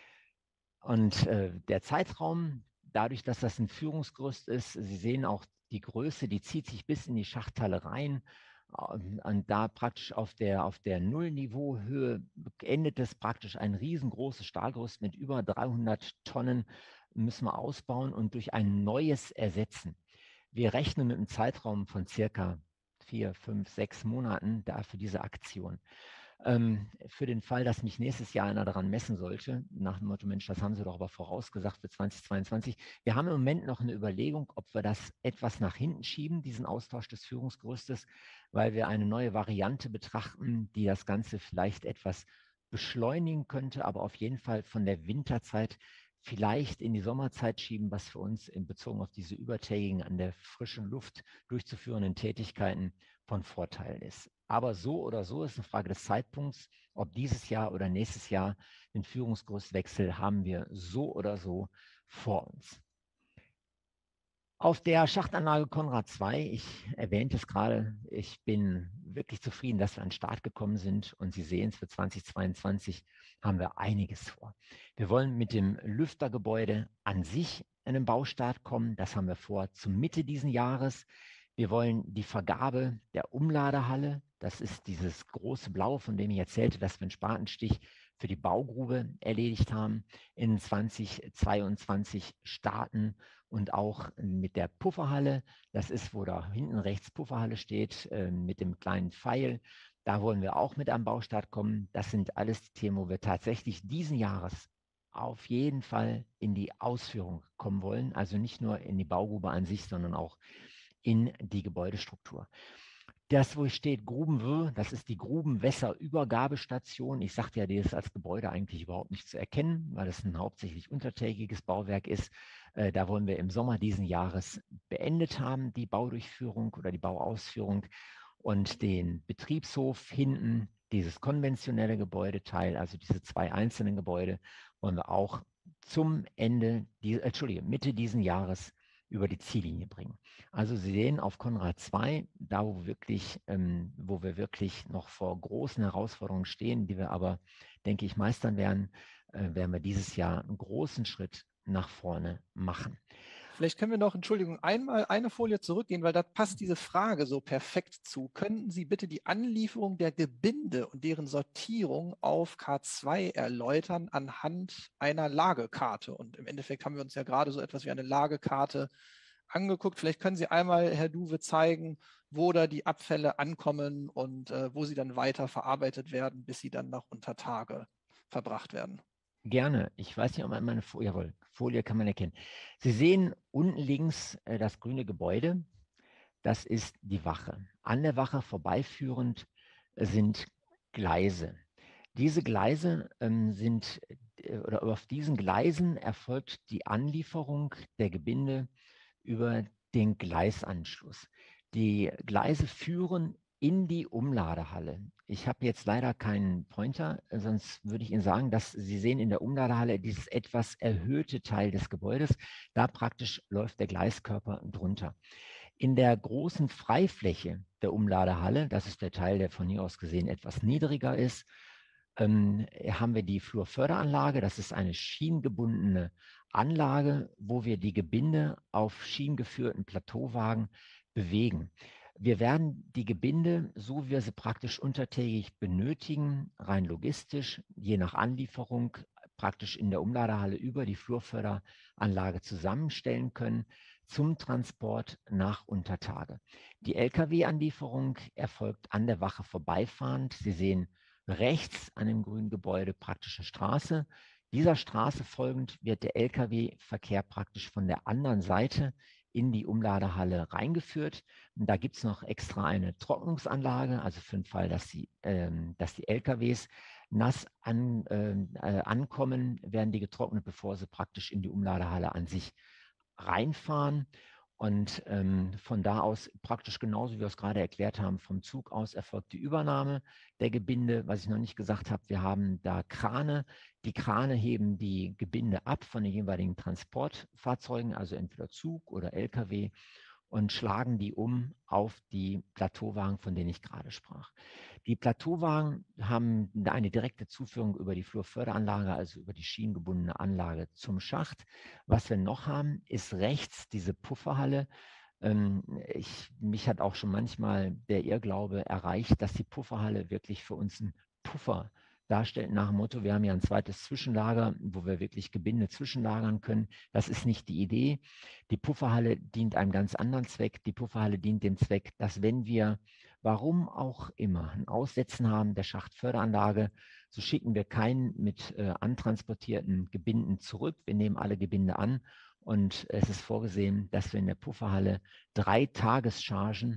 Speaker 2: Und der Zeitraum, dadurch, dass das ein Führungsgerüst ist, Sie sehen auch die Größe, die zieht sich bis in die Schachthalle rein. Und da praktisch auf der Nullniveauhöhe endet es praktisch ein riesengroßes Stahlgerüst mit über 300 Tonnen müssen wir ausbauen und durch ein neues ersetzen. Wir rechnen mit einem Zeitraum von circa 4, 5, 6 Monaten für diese Aktion. Für den Fall, dass mich nächstes Jahr einer daran messen sollte, nach dem Motto, Mensch, das haben Sie doch aber vorausgesagt für 2022. Wir haben im Moment noch eine Überlegung, ob wir das etwas nach hinten schieben, diesen Austausch des Führungsgerüstes, weil wir eine neue Variante betrachten, die das Ganze vielleicht etwas beschleunigen könnte, aber auf jeden Fall von der Winterzeit vielleicht in die Sommerzeit schieben, was für uns in Bezug auf diese übertägigen, an der frischen Luft durchzuführenden Tätigkeiten von Vorteil ist. Aber so oder so ist eine Frage des Zeitpunkts, ob dieses Jahr oder nächstes Jahr den Führungsgerüstwechsel haben wir so oder so vor uns. Auf der Schachtanlage Konrad II, ich erwähnte es gerade, ich bin wirklich zufrieden, dass wir an den Start gekommen sind und Sie sehen es, für 2022 haben wir einiges vor. Wir wollen mit dem Lüftergebäude an sich in den Baustart kommen, das haben wir vor zur Mitte diesen Jahres. Wir wollen die Vergabe der Umladehalle, das ist dieses große Blau, von dem ich erzählte, dass wir einen Spatenstich für die Baugrube erledigt haben, in 2022 starten und auch mit der Pufferhalle, das ist, wo da hinten rechts Pufferhalle steht, mit dem kleinen Pfeil, da wollen wir auch mit am Baustart kommen. Das sind alles Themen, wo wir tatsächlich diesen Jahres auf jeden Fall in die Ausführung kommen wollen, also nicht nur in die Baugrube an sich, sondern auch in die Gebäudestruktur. Das, wo steht Grubenwö, das ist die Grubenwässerübergabestation. Ich sagte ja, die ist als Gebäude eigentlich überhaupt nicht zu erkennen, weil es ein hauptsächlich untertägiges Bauwerk ist. Da wollen wir im Sommer diesen Jahres beendet haben, die Baudurchführung oder die Bauausführung. Und den Betriebshof hinten, dieses konventionelle Gebäudeteil, also diese 2 einzelnen Gebäude, wollen wir auch zum Mitte diesen Jahres über die Ziellinie bringen. Also Sie sehen auf Konrad II, da wo wir wirklich noch vor großen Herausforderungen stehen, die wir aber, denke ich, meistern werden, werden wir dieses Jahr einen großen Schritt nach vorne machen.
Speaker 3: Vielleicht können wir noch, Entschuldigung, einmal eine Folie zurückgehen, weil da passt diese Frage so perfekt zu. Könnten Sie bitte die Anlieferung der Gebinde und deren Sortierung auf K2 erläutern anhand einer Lagekarte? Und im Endeffekt haben wir uns ja gerade so etwas wie eine Lagekarte angeguckt. Vielleicht können Sie einmal, Herr Duwe, zeigen, wo da die Abfälle ankommen und wo sie dann weiter verarbeitet werden, bis sie dann nach Untertage verbracht werden.
Speaker 2: Gerne. Ich weiß nicht, ob man meine Folie, jawohl, Folie kann man erkennen. Sie sehen unten links das grüne Gebäude. Das ist die Wache. An der Wache vorbeiführend sind Gleise. Diese Gleise oder auf diesen Gleisen erfolgt die Anlieferung der Gebinde über den Gleisanschluss. Die Gleise führen in die Umladehalle. Ich habe jetzt leider keinen Pointer, sonst würde ich Ihnen sagen, dass Sie sehen in der Umladehalle dieses etwas erhöhte Teil des Gebäudes. Da praktisch läuft der Gleiskörper drunter. In der großen Freifläche der Umladehalle, das ist der Teil, der von hier aus gesehen etwas niedriger ist, haben wir die Flurförderanlage. Das ist eine schienengebundene Anlage, wo wir die Gebinde auf schienengeführten Plateauwagen bewegen. Wir werden die Gebinde, so wie wir sie praktisch untertägig benötigen, rein logistisch, je nach Anlieferung, praktisch in der Umladehalle über die Flurförderanlage zusammenstellen können zum Transport nach Untertage. Die Lkw-Anlieferung erfolgt an der Wache vorbeifahrend. Sie sehen rechts an dem grünen Gebäude praktisch eine Straße. Dieser Straße folgend wird der Lkw-Verkehr praktisch von der anderen Seite in die Umladehalle reingeführt. Und da gibt es noch extra eine Trocknungsanlage, also für den Fall, dass die LKWs nass ankommen, werden die getrocknet, bevor sie praktisch in die Umladehalle an sich reinfahren. Und von da aus praktisch genauso, wie wir es gerade erklärt haben, vom Zug aus erfolgt die Übernahme der Gebinde. Was ich noch nicht gesagt habe, wir haben da Krane. Die Krane heben die Gebinde ab von den jeweiligen Transportfahrzeugen, also entweder Zug oder LKW, und schlagen die um auf die Plateauwagen, von denen ich gerade sprach. Die Plateauwagen haben eine direkte Zuführung über die Flurförderanlage, also über die schienengebundene Anlage zum Schacht. Was wir noch haben, ist rechts diese Pufferhalle. Mich hat auch schon manchmal der Irrglaube erreicht, dass die Pufferhalle wirklich für uns ein Puffer darstellt, nach dem Motto, wir haben ja ein zweites Zwischenlager, wo wir wirklich Gebinde zwischenlagern können. Das ist nicht die Idee. Die Pufferhalle dient einem ganz anderen Zweck. Die Pufferhalle dient dem Zweck, dass wenn wir, warum auch immer, ein Aussetzen haben der Schachtförderanlage, so schicken wir keinen mit antransportierten Gebinden zurück. Wir nehmen alle Gebinde an und es ist vorgesehen, dass wir in der Pufferhalle 3 Tageschargen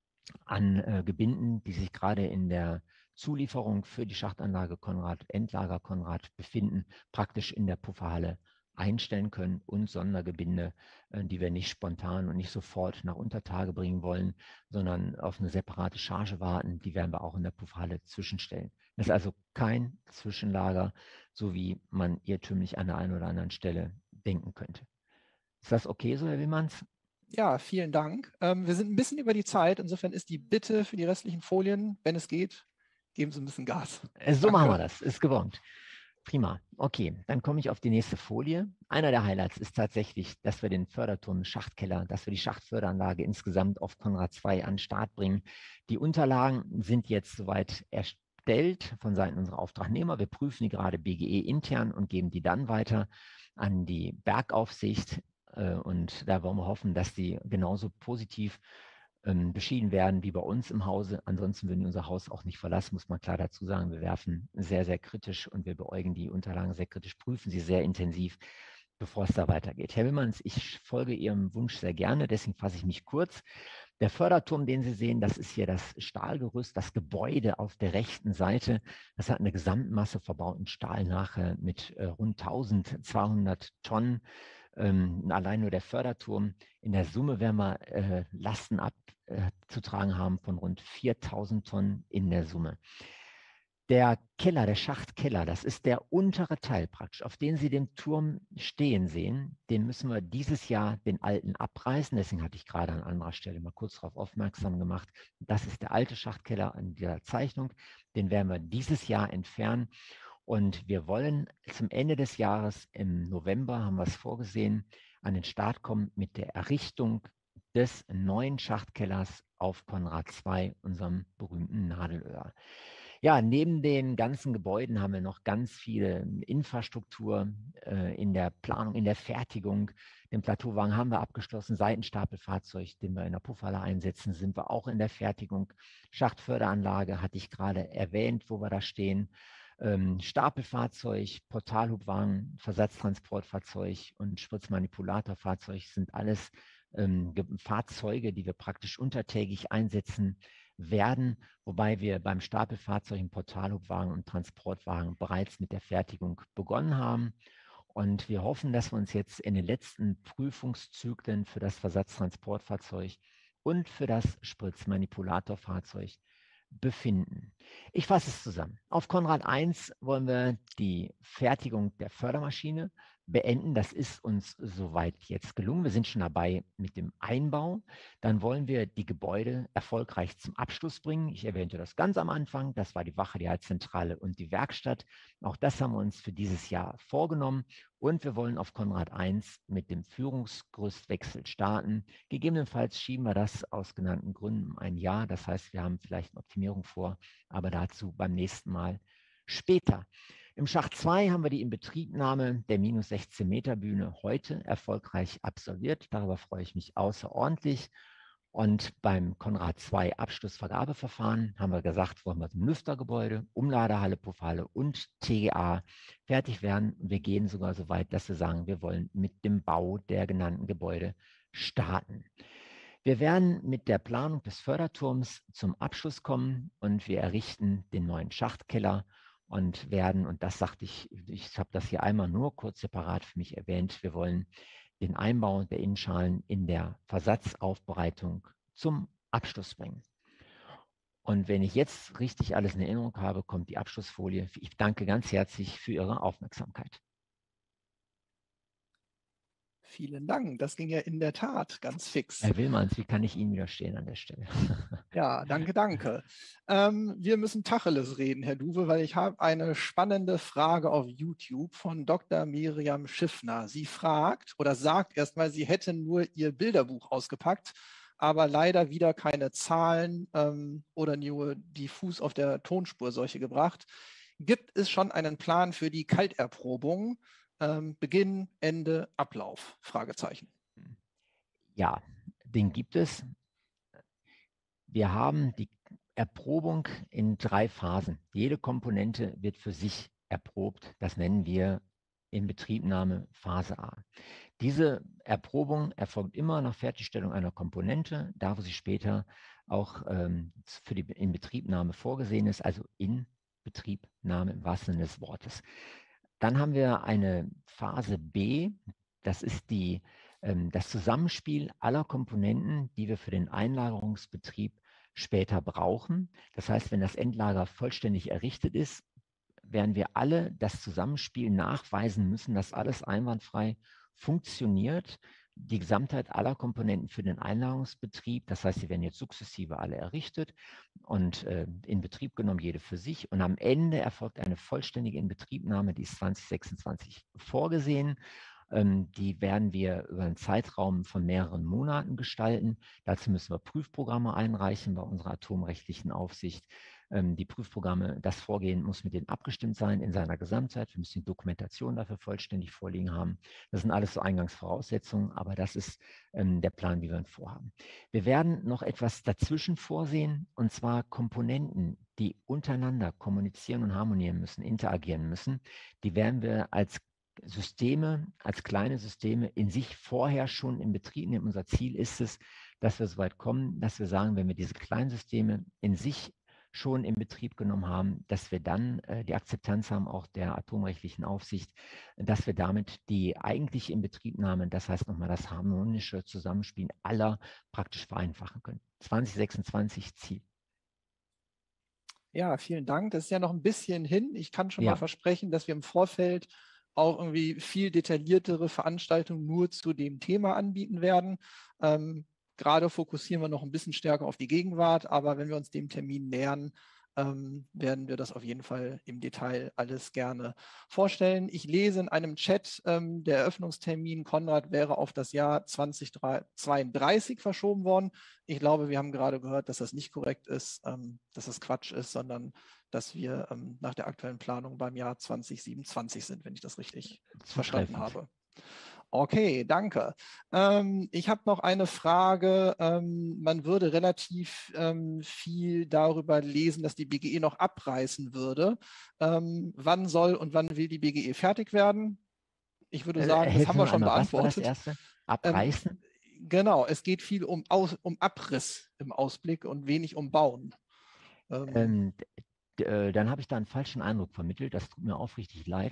Speaker 2: an Gebinden, die sich gerade in der Zulieferung für die Schachtanlage Konrad, Endlager Konrad befinden, praktisch in der Pufferhalle einstellen können und Sondergebinde, die wir nicht spontan und nicht sofort nach Untertage bringen wollen, sondern auf eine separate Charge warten, die werden wir auch in der Pufferhalle zwischenstellen. Das ist also kein Zwischenlager, so wie man irrtümlich an der einen oder anderen Stelle denken könnte. Ist das okay so, Herr Wimmerns?
Speaker 3: Ja, vielen Dank. Wir sind ein bisschen über die Zeit. Insofern ist die Bitte für die restlichen Folien, wenn es geht, geben Sie ein bisschen Gas.
Speaker 2: So machen wir das, ist gewohnt. Prima. Okay, dann komme ich auf die nächste Folie. Einer der Highlights ist tatsächlich, dass wir den Förderturm im Schachtkeller, dass wir die Schachtförderanlage insgesamt auf Konrad 2 an den Start bringen. Die Unterlagen sind jetzt soweit erstellt von Seiten unserer Auftragnehmer. Wir prüfen die gerade BGE intern und geben die dann weiter an die Bergaufsicht. Und da wollen wir hoffen, dass die genauso positiv beschieden werden wie bei uns im Hause. Ansonsten würden wir unser Haus auch nicht verlassen, muss man klar dazu sagen. Wir werfen sehr, sehr kritisch und wir beäugen die Unterlagen sehr kritisch, prüfen sie sehr intensiv, bevor es da weitergeht. Herr Wimmerns, ich folge Ihrem Wunsch sehr gerne, deswegen fasse ich mich kurz. Der Förderturm, den Sie sehen, das ist hier das Stahlgerüst, das Gebäude auf der rechten Seite. Das hat eine Gesamtmasse verbauten Stahl nachher mit rund 1200 Tonnen. Allein nur der Förderturm. In der Summe werden wir Lasten abzutragen haben von rund 4000 Tonnen in der Summe. Der Keller, der Schachtkeller, das ist der untere Teil praktisch, auf den Sie den Turm stehen sehen. Den müssen wir dieses Jahr den alten abreißen. Deswegen hatte ich gerade an anderer Stelle mal kurz darauf aufmerksam gemacht. Das ist der alte Schachtkeller an dieser Zeichnung. Den werden wir dieses Jahr entfernen. Und wir wollen zum Ende des Jahres, im November haben wir es vorgesehen, an den Start kommen mit der Errichtung des neuen Schachtkellers auf Konrad 2, unserem berühmten Nadelöhr. Ja, neben den ganzen Gebäuden haben wir noch ganz viele Infrastruktur in der Planung, in der Fertigung. Den Plateauwagen haben wir abgeschlossen, Seitenstapelfahrzeug, den wir in der Pufferhalle einsetzen, sind wir auch in der Fertigung. Schachtförderanlage hatte ich gerade erwähnt, wo wir da stehen. Stapelfahrzeug, Portalhubwagen, Versatztransportfahrzeug und Spritzmanipulatorfahrzeug sind alles Fahrzeuge, die wir praktisch untertägig einsetzen werden, wobei wir beim Stapelfahrzeug, Portalhubwagen und Transportwagen bereits mit der Fertigung begonnen haben. Und wir hoffen, dass wir uns jetzt in den letzten Prüfungszyklen für das Versatztransportfahrzeug und für das Spritzmanipulatorfahrzeug befinden. Ich fasse es zusammen. Auf Konrad 1 wollen wir die Fertigung der Fördermaschine beenden. Das ist uns soweit jetzt gelungen. Wir sind schon dabei mit dem Einbau. Dann wollen wir die Gebäude erfolgreich zum Abschluss bringen. Ich erwähnte das ganz am Anfang. Das war die Wache, die Heizzentrale und die Werkstatt. Auch das haben wir uns für dieses Jahr vorgenommen. Und wir wollen auf Konrad 1 mit dem Führungsgerüstwechsel starten. Gegebenenfalls schieben wir das aus genannten Gründen um ein Jahr. Das heißt, wir haben vielleicht eine Optimierung vor, aber dazu beim nächsten Mal später. Im Schacht 2 haben wir die Inbetriebnahme der minus 16 Meter Bühne heute erfolgreich absolviert. Darüber freue ich mich außerordentlich. Und beim Konrad 2 Abschlussvergabeverfahren haben wir gesagt, wollen wir zum Lüftergebäude, Umladehalle, Puffhalle und TGA fertig werden. Wir gehen sogar so weit, dass wir sagen, wir wollen mit dem Bau der genannten Gebäude starten. Wir werden mit der Planung des Förderturms zum Abschluss kommen und wir errichten den neuen Schachtkeller und werden, und das sagte ich habe das hier einmal nur kurz separat für mich erwähnt, wir wollen den Einbau der Innenschalen in der Versatzaufbereitung zum Abschluss bringen. Und wenn ich jetzt richtig alles in Erinnerung habe, kommt die Abschlussfolie. Ich danke ganz herzlich für Ihre Aufmerksamkeit.
Speaker 3: Vielen Dank. Das ging ja in der Tat ganz fix.
Speaker 2: Herr Willmanns, wie kann ich Ihnen widerstehen an der Stelle?
Speaker 3: Ja, danke, danke. Wir müssen Tacheles reden, Herr Duwe, weil ich habe eine spannende Frage auf YouTube von Dr. Miriam Schiffner. Sie fragt oder sagt erstmal, sie hätte nur ihr Bilderbuch ausgepackt, aber leider wieder keine Zahlen oder nur diffus auf der Tonspur solche gebracht. Gibt es schon einen Plan für die Kalterprobung? Beginn, Ende, Ablauf? Fragezeichen.
Speaker 2: Ja, den gibt es. Wir haben die Erprobung in 3 Phasen. Jede Komponente wird für sich erprobt. Das nennen wir Inbetriebnahme Phase A. Diese Erprobung erfolgt immer nach Fertigstellung einer Komponente, da wo sie später auch für die Inbetriebnahme vorgesehen ist, also Inbetriebnahme im wahrsten Sinne des Wortes. Dann haben wir eine Phase B, das ist das Zusammenspiel aller Komponenten, die wir für den Einlagerungsbetrieb später brauchen. Das heißt, wenn das Endlager vollständig errichtet ist, werden wir alle das Zusammenspiel nachweisen müssen, dass alles einwandfrei funktioniert. Die Gesamtheit aller Komponenten für den Einlagerungsbetrieb, das heißt, sie werden jetzt sukzessive alle errichtet und in Betrieb genommen, jede für sich. Und am Ende erfolgt eine vollständige Inbetriebnahme, die ist 2026 vorgesehen. Die werden wir über einen Zeitraum von mehreren Monaten gestalten. Dazu müssen wir Prüfprogramme einreichen bei unserer atomrechtlichen Aufsicht. Die Prüfprogramme, das Vorgehen muss mit denen abgestimmt sein in seiner Gesamtheit. Wir müssen die Dokumentation dafür vollständig vorliegen haben. Das sind alles so Eingangsvoraussetzungen, aber das ist der Plan, wie wir ihn vorhaben. Wir werden noch etwas dazwischen vorsehen, und zwar Komponenten, die untereinander kommunizieren und harmonieren müssen, interagieren müssen. Die werden wir als Systeme, als kleine Systeme in sich vorher schon in Betrieb nehmen. Unser Ziel ist es, dass wir so weit kommen, dass wir sagen, wenn wir diese kleinen Systeme in sich schon in Betrieb genommen haben, dass wir dann die Akzeptanz haben, auch der atomrechtlichen Aufsicht, dass wir damit die eigentliche Inbetriebnahme, das heißt nochmal das harmonische Zusammenspiel aller praktisch vereinfachen können. 2026 Ziel.
Speaker 3: Ja, vielen Dank. Das ist ja noch ein bisschen hin. Ich kann schon mal versprechen, dass wir im Vorfeld auch irgendwie viel detailliertere Veranstaltungen nur zu dem Thema anbieten werden. Gerade fokussieren wir noch ein bisschen stärker auf die Gegenwart, aber wenn wir uns dem Termin nähern, werden wir das auf jeden Fall im Detail alles gerne vorstellen. Ich lese in einem Chat, der Eröffnungstermin Konrad wäre auf das Jahr 2032 verschoben worden. Ich glaube, wir haben gerade gehört, dass das nicht korrekt ist, dass das Quatsch ist, sondern dass wir nach der aktuellen Planung beim Jahr 2027 sind, wenn ich das richtig verstanden habe. Okay, danke. Ich habe noch eine Frage. Man würde relativ viel darüber lesen, dass die BGE noch abreißen würde. Wann soll und wann will die BGE fertig werden? Ich würde sagen, das haben wir schon beantwortet.
Speaker 2: Was war das erste? Abreißen?
Speaker 3: Genau, es geht viel um Abriss im Ausblick und wenig um Bauen.
Speaker 2: Dann habe ich da einen falschen Eindruck vermittelt. Das tut mir aufrichtig leid.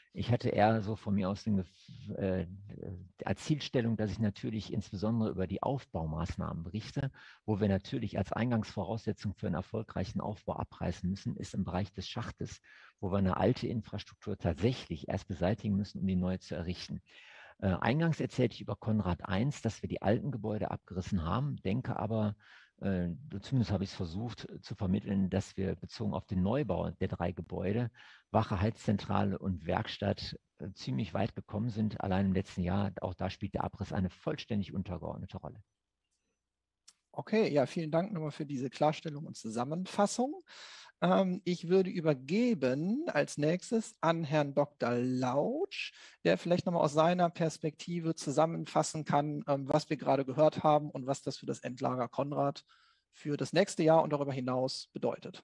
Speaker 2: Ich hatte eher so von mir aus als Zielstellung, dass ich natürlich insbesondere über die Aufbaumaßnahmen berichte. Wo wir natürlich als Eingangsvoraussetzung für einen erfolgreichen Aufbau abreißen müssen, ist im Bereich des Schachtes, wo wir eine alte Infrastruktur tatsächlich erst beseitigen müssen, um die neue zu errichten. Eingangs erzählte ich über Konrad I, dass wir die alten Gebäude abgerissen haben, denke aber, zumindest habe ich es versucht zu vermitteln, dass wir bezogen auf den Neubau der 3 Gebäude, Wache, Heizzentrale und Werkstatt, ziemlich weit gekommen sind. Allein im letzten Jahr, auch da spielt der Abriss eine vollständig untergeordnete Rolle.
Speaker 3: Okay, ja, vielen Dank nochmal für diese Klarstellung und Zusammenfassung. Ich würde übergeben als nächstes an Herrn Dr. Lautsch, der vielleicht nochmal aus seiner Perspektive zusammenfassen kann, was wir gerade gehört haben und was das für das Endlager Konrad für das nächste Jahr und darüber hinaus bedeutet.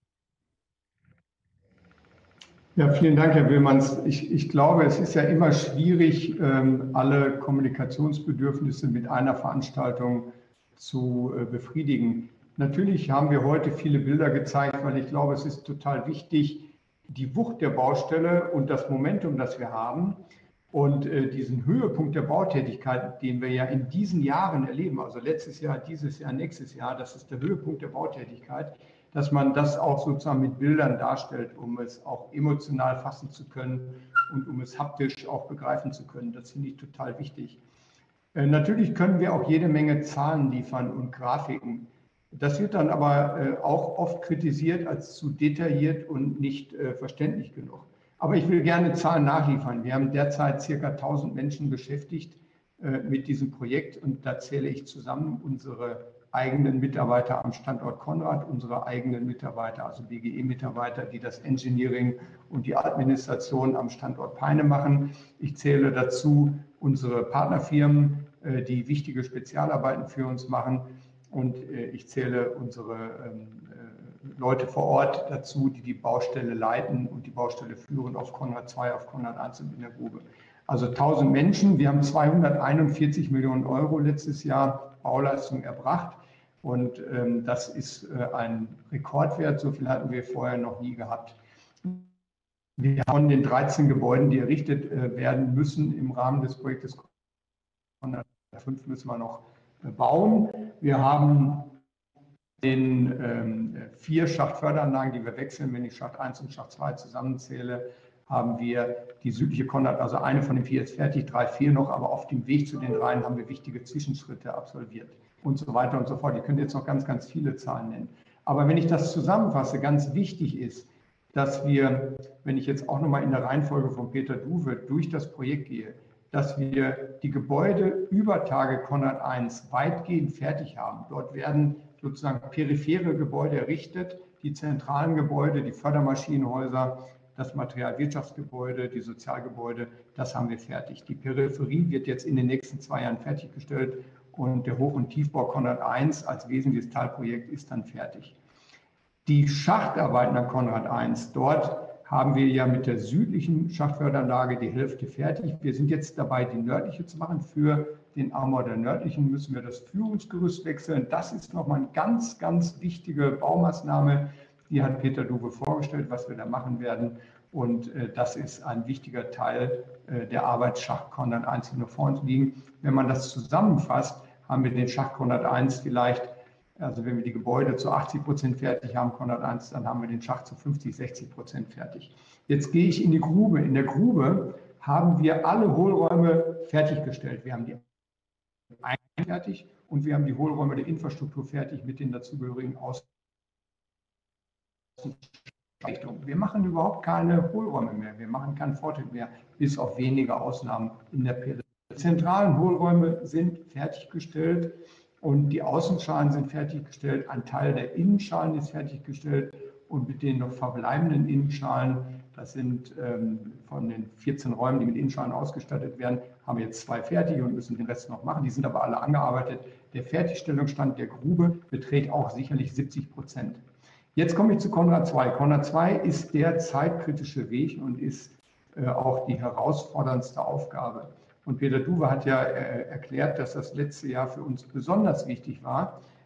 Speaker 5: Ja, vielen Dank, Herr Willmanns. Ich glaube, es ist ja immer schwierig, alle Kommunikationsbedürfnisse mit einer Veranstaltung zu befriedigen. Natürlich haben wir heute viele Bilder gezeigt, weil ich glaube, es ist total wichtig, die Wucht der Baustelle und das Momentum, das wir haben und diesen Höhepunkt der Bautätigkeit, den wir ja in diesen Jahren erleben, also letztes Jahr, dieses Jahr, nächstes Jahr, das ist der Höhepunkt der Bautätigkeit, dass man das auch sozusagen mit Bildern darstellt, um es auch emotional fassen zu können und um es haptisch auch begreifen zu können. Das finde ich total wichtig. Natürlich können wir auch jede Menge Zahlen liefern und Grafiken. Das wird dann aber auch oft kritisiert als zu detailliert und nicht verständlich genug. Aber ich will gerne Zahlen nachliefern. Wir haben derzeit ca. 1000 Menschen beschäftigt mit diesem Projekt und da zähle ich zusammen unsere eigenen Mitarbeiter am Standort Konrad, unsere eigenen Mitarbeiter, also BGE-Mitarbeiter, die das Engineering und die Administration am Standort Peine machen. Ich zähle dazu unsere Partnerfirmen, die wichtige Spezialarbeiten für uns machen. Und ich zähle unsere Leute vor Ort dazu, die die Baustelle leiten und die Baustelle führen auf Konrad 2, auf Konrad 1 und in der Grube. Also 1000 Menschen. Wir haben 241 Millionen Euro letztes Jahr Bauleistung erbracht. Und das ist ein Rekordwert. So viel hatten wir vorher noch nie gehabt. Wir haben von den 13 Gebäuden, die errichtet werden müssen im Rahmen des Projektes Konrad 5, müssen wir noch bauen. Wir haben den 4 Schachtförderanlagen, die wir wechseln. Wenn ich Schacht 1 und Schacht 2 zusammenzähle, haben wir die südliche Konrad, also eine von den 4 ist fertig, 3 fehlen noch, aber auf dem Weg zu den 3 haben wir wichtige Zwischenschritte absolviert und so weiter und so fort. Ich könnte jetzt noch ganz, ganz viele Zahlen nennen. Aber wenn ich das zusammenfasse, ganz wichtig ist, dass wir, wenn ich jetzt auch nochmal in der Reihenfolge von Peter Duwe durch das Projekt gehe, dass wir die Gebäude über Tage Konrad 1 weitgehend fertig haben. Dort werden sozusagen periphere Gebäude errichtet, die zentralen Gebäude, die Fördermaschinenhäuser, das Materialwirtschaftsgebäude, die Sozialgebäude, das haben wir fertig. Die Peripherie wird jetzt in den nächsten 2 Jahren fertiggestellt und der Hoch- und Tiefbau Konrad 1 als wesentliches Teilprojekt ist dann fertig. Die Schachtarbeiten an Konrad 1, dort haben wir ja mit der südlichen Schachtförderanlage die Hälfte fertig. Wir sind jetzt dabei, die nördliche zu machen. Für den Armbau der nördlichen müssen wir das Führungsgerüst wechseln. Das ist nochmal eine ganz, ganz wichtige Baumaßnahme. Die hat Peter Duwe vorgestellt, was wir da machen werden. Und das ist ein wichtiger Teil der Arbeit, Schacht Konrad 1 hier noch vor uns liegen. Wenn man das zusammenfasst, haben wir den Schacht Konrad 1 vielleicht, also wenn wir die Gebäude zu 80% fertig haben, Konrad 1, dann haben wir den Schacht zu 50-60% fertig. Jetzt gehe ich in die Grube. In der Grube haben wir alle Hohlräume fertiggestellt. Wir haben die Einrichtung fertig und wir haben die Hohlräume der Infrastruktur fertig mit den dazugehörigen Außenrichtungen. Wir machen überhaupt keine Hohlräume mehr. Wir machen keinen Vortritt mehr, bis auf wenige Ausnahmen in der Peripherie. Die zentralen Hohlräume sind fertiggestellt. Und die Außenschalen sind fertiggestellt, ein Teil der Innenschalen ist fertiggestellt und mit den noch verbleibenden Innenschalen, das sind von den 14 Räumen, die mit Innenschalen ausgestattet werden, haben wir jetzt 2 fertig und müssen den Rest noch machen. Die sind aber alle angearbeitet. Der Fertigstellungsstand der Grube beträgt auch sicherlich 70%. Jetzt komme ich zu Konrad 2. Konrad 2 ist der zeitkritische Weg und ist auch die herausforderndste Aufgabe. Und Peter Duwe hat ja erklärt, dass das letzte Jahr für uns besonders wichtig war,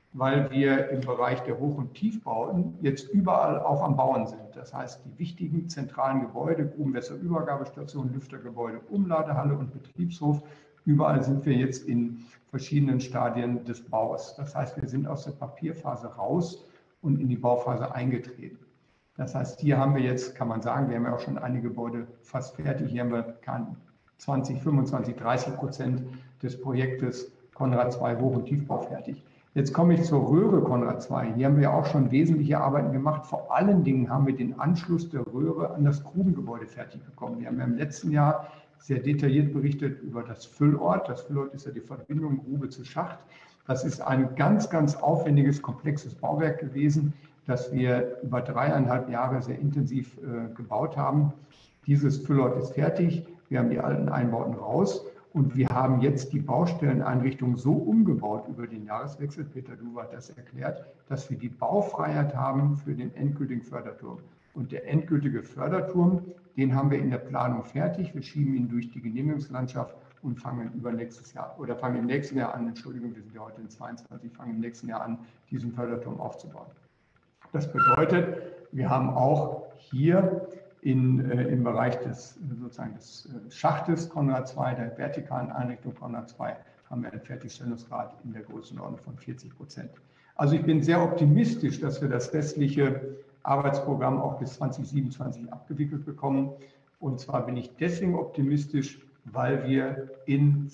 Speaker 5: weil wir im Bereich der Hoch- und Tiefbauten jetzt überall auch am Bauen sind. Das heißt, die wichtigen zentralen Gebäude, Grubenwasserübergabestation, Lüftergebäude, Umladehalle und Betriebshof, überall sind wir jetzt in verschiedenen Stadien des Baus. Das heißt, wir sind aus der Papierphase raus und in die Bauphase eingetreten. Das heißt, hier haben wir jetzt, kann man sagen, wir haben ja auch schon einige Gebäude fast fertig. Hier haben wir 20, 25, 30% des Projektes Konrad II Hoch- und Tiefbau fertig. Jetzt komme ich zur Röhre Konrad II. Hier haben wir auch schon wesentliche Arbeiten gemacht. Vor allen Dingen haben wir den Anschluss der Röhre an das Grubengebäude fertig bekommen. Wir haben ja im letzten Jahr sehr detailliert berichtet über das Füllort. Das Füllort ist ja die Verbindung Grube zu Schacht. Das ist ein ganz, ganz aufwendiges, komplexes Bauwerk gewesen, das wir über 3,5 Jahre sehr intensiv gebaut haben. Dieses Füllort ist fertig. Wir haben die alten Einbauten raus. Und wir haben jetzt die Baustelleneinrichtung so umgebaut über den Jahreswechsel, Peter Duwe hat das erklärt, dass wir die Baufreiheit haben für den endgültigen Förderturm. Und der endgültige Förderturm, den haben wir in der Planung fertig. Wir schieben ihn durch die Genehmigungslandschaft und fangen im nächsten Jahr an, Entschuldigung, wir sind ja heute in 22, fangen im nächsten Jahr an, diesen Förderturm aufzubauen. Das bedeutet, wir haben auch hier im Bereich des Schachtes Konrad II, der vertikalen Einrichtung Konrad II, haben wir einen Fertigstellungsgrad in der Größenordnung von 40%. Also ich bin sehr optimistisch, dass wir das restliche Arbeitsprogramm auch bis 2027 abgewickelt bekommen. Und zwar bin ich deswegen optimistisch, weil wir in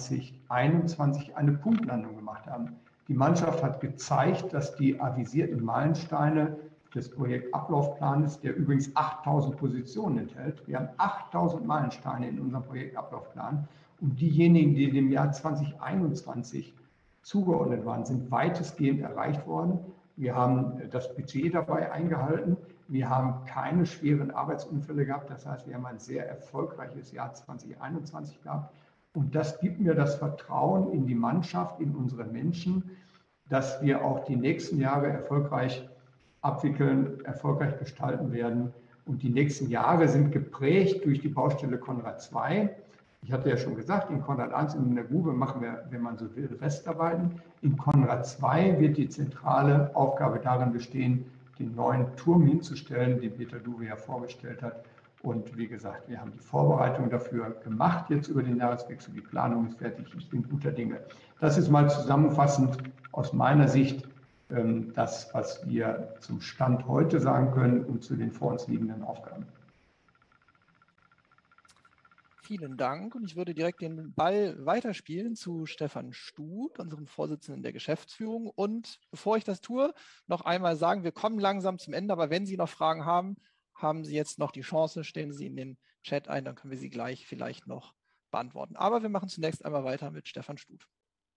Speaker 5: 2021 eine Punktlandung gemacht haben. Die Mannschaft hat gezeigt, dass die avisierten Meilensteine des Projektablaufplanes, der übrigens 8000 Positionen enthält. Wir haben 8000 Meilensteine in unserem Projektablaufplan. Und diejenigen, die dem Jahr 2021 zugeordnet waren, sind weitestgehend erreicht worden. Wir haben das Budget dabei eingehalten. Wir haben keine schweren Arbeitsunfälle gehabt. Das heißt, wir haben ein sehr erfolgreiches Jahr 2021 gehabt. Und das gibt mir das Vertrauen in die Mannschaft, in unsere Menschen, dass wir auch die nächsten Jahre erfolgreich abwickeln, erfolgreich gestalten werden. Und die nächsten Jahre sind geprägt durch die Baustelle Konrad II. Ich hatte ja schon gesagt, in Konrad I in der Grube machen wir, wenn man so will, Restarbeiten. In Konrad II wird die zentrale Aufgabe darin bestehen, den neuen Turm hinzustellen, den Peter Duwe ja vorgestellt hat. Und wie gesagt, wir haben die Vorbereitung dafür gemacht, jetzt über den Jahreswechsel. Die Planung ist fertig, ich bin guter Dinge. Das ist mal zusammenfassend aus meiner Sicht das, was wir zum Stand heute sagen können und zu den vor uns liegenden Aufgaben.
Speaker 3: Vielen Dank und ich würde direkt den Ball weiterspielen zu Stefan Stut, unserem Vorsitzenden der Geschäftsführung. Und bevor ich das tue, noch einmal sagen, wir kommen langsam zum Ende, aber wenn Sie noch Fragen haben, haben Sie jetzt noch die Chance, stellen Sie in den Chat ein, dann können wir sie gleich vielleicht noch beantworten. Aber wir machen zunächst einmal weiter mit Stefan Stut.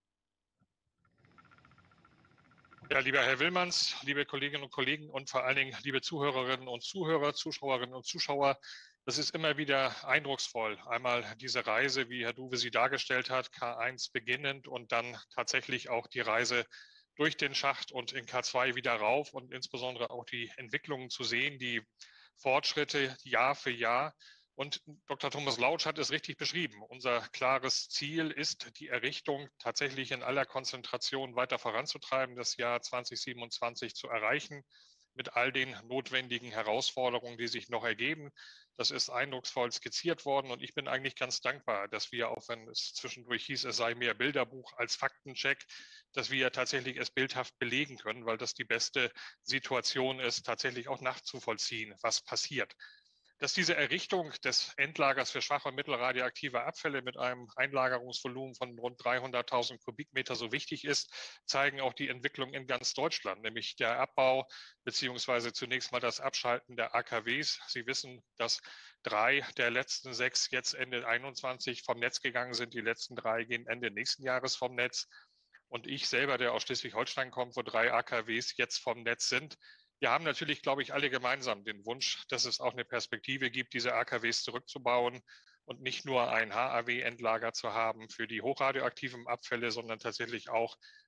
Speaker 6: Ja, lieber Herr Willmanns, liebe Kolleginnen und Kollegen und vor allen Dingen liebe Zuhörerinnen und Zuhörer, Zuschauerinnen und Zuschauer, das ist immer wieder eindrucksvoll. Einmal diese Reise, wie Herr Duwe sie dargestellt hat, K1 beginnend und dann tatsächlich auch die Reise durch den Schacht und in K2 wieder rauf und insbesondere auch die Entwicklungen zu sehen, die Fortschritte Jahr für Jahr. Und Dr. Thomas Lautsch hat es richtig beschrieben. Unser klares Ziel ist, die Errichtung tatsächlich in aller Konzentration weiter voranzutreiben, das Jahr 2027 zu erreichen, mit all den notwendigen Herausforderungen, die sich noch ergeben. Das ist eindrucksvoll skizziert worden und ich bin eigentlich ganz dankbar, dass wir, auch wenn es zwischendurch hieß, es sei mehr Bilderbuch als Faktencheck, dass wir tatsächlich es bildhaft belegen können, weil das die beste Situation ist, tatsächlich auch nachzuvollziehen, was passiert. Dass diese Errichtung des Endlagers für schwache und mittelradioaktive Abfälle mit einem Einlagerungsvolumen von rund 300.000 Kubikmeter so wichtig ist, zeigen auch die Entwicklungen in ganz Deutschland, nämlich der Abbau beziehungsweise zunächst mal das Abschalten der AKWs. Sie wissen, dass 3 der letzten 6 jetzt Ende 21 vom Netz gegangen sind. Die letzten 3 gehen Ende nächsten Jahres vom Netz. Und ich selber, der aus Schleswig-Holstein kommt, wo 3 AKWs jetzt vom Netz sind, wir haben natürlich, glaube ich, alle gemeinsam den Wunsch, dass es auch eine Perspektive gibt, diese AKWs zurückzubauen und nicht nur ein HAW-Endlager zu haben für die hochradioaktiven Abfälle, sondern tatsächlich auch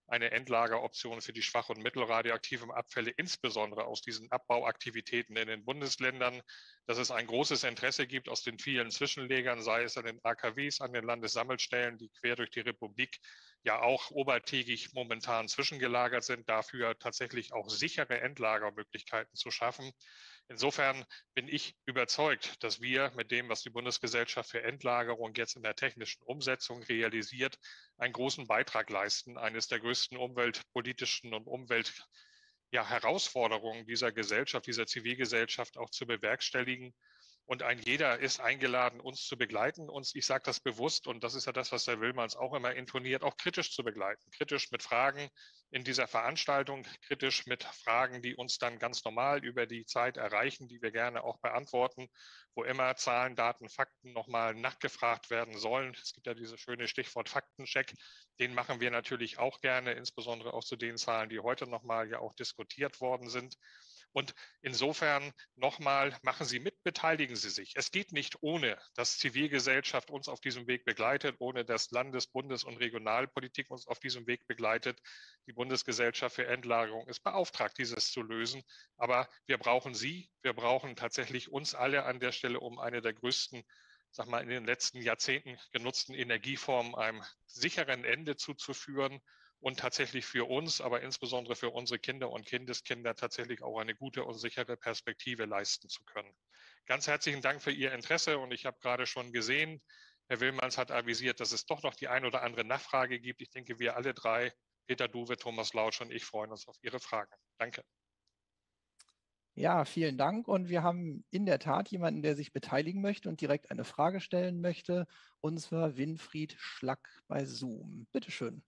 Speaker 6: eine Endlageroption für die schwach- und mittelradioaktiven Abfälle, insbesondere aus diesen Abbauaktivitäten in den Bundesländern, dass es ein großes Interesse gibt aus den vielen Zwischenlegern, sei es an den AKWs, an den Landessammelstellen, die quer durch die Republik ja auch obertägig momentan zwischengelagert sind, dafür tatsächlich auch sichere Endlagermöglichkeiten zu schaffen. Insofern bin ich überzeugt, dass wir mit dem, was die Bundesgesellschaft für Endlagerung jetzt in der technischen Umsetzung realisiert, einen großen Beitrag leisten, eines der größten umweltpolitischen und Herausforderungen dieser Gesellschaft, dieser Zivilgesellschaft auch zu bewerkstelligen. Und ein jeder ist eingeladen, uns zu begleiten, uns, ich sage das bewusst, und das ist ja das, was Herr Willmanns auch immer intoniert, auch kritisch zu begleiten. Kritisch mit Fragen in dieser Veranstaltung, kritisch mit Fragen, die uns dann ganz normal über die Zeit erreichen, die wir gerne auch beantworten, wo immer Zahlen, Daten, Fakten nochmal nachgefragt werden sollen. Es gibt ja dieses schöne Stichwort Faktencheck, den machen wir natürlich auch gerne, insbesondere auch zu den Zahlen, die heute nochmal ja auch diskutiert worden sind. Und insofern nochmal, machen Sie mit, beteiligen Sie sich. Es geht nicht ohne, dass Zivilgesellschaft uns auf diesem Weg begleitet, ohne dass Landes-, Bundes- und Regionalpolitik uns auf diesem Weg begleitet. Die Bundesgesellschaft für Endlagerung ist beauftragt, dieses zu lösen. Aber wir brauchen Sie, wir brauchen tatsächlich uns alle an der Stelle, um eine der größten, sag mal, in den letzten Jahrzehnten genutzten Energieformen einem sicheren Ende zuzuführen. Und tatsächlich für uns, aber insbesondere für unsere Kinder und Kindeskinder tatsächlich auch eine gute und sichere Perspektive leisten zu können. Ganz herzlichen Dank für Ihr Interesse und ich habe gerade schon gesehen, Herr Willmanns hat avisiert, dass es doch noch die ein oder andere Nachfrage gibt. Ich denke, wir alle drei, Peter Duwe, Thomas Lautsch und ich, freuen uns auf Ihre Fragen. Danke.
Speaker 3: Ja, vielen Dank. Und wir haben in der Tat jemanden, der sich beteiligen möchte und direkt eine Frage stellen möchte, und zwar Winfried Schlack bei Zoom. Bitte schön.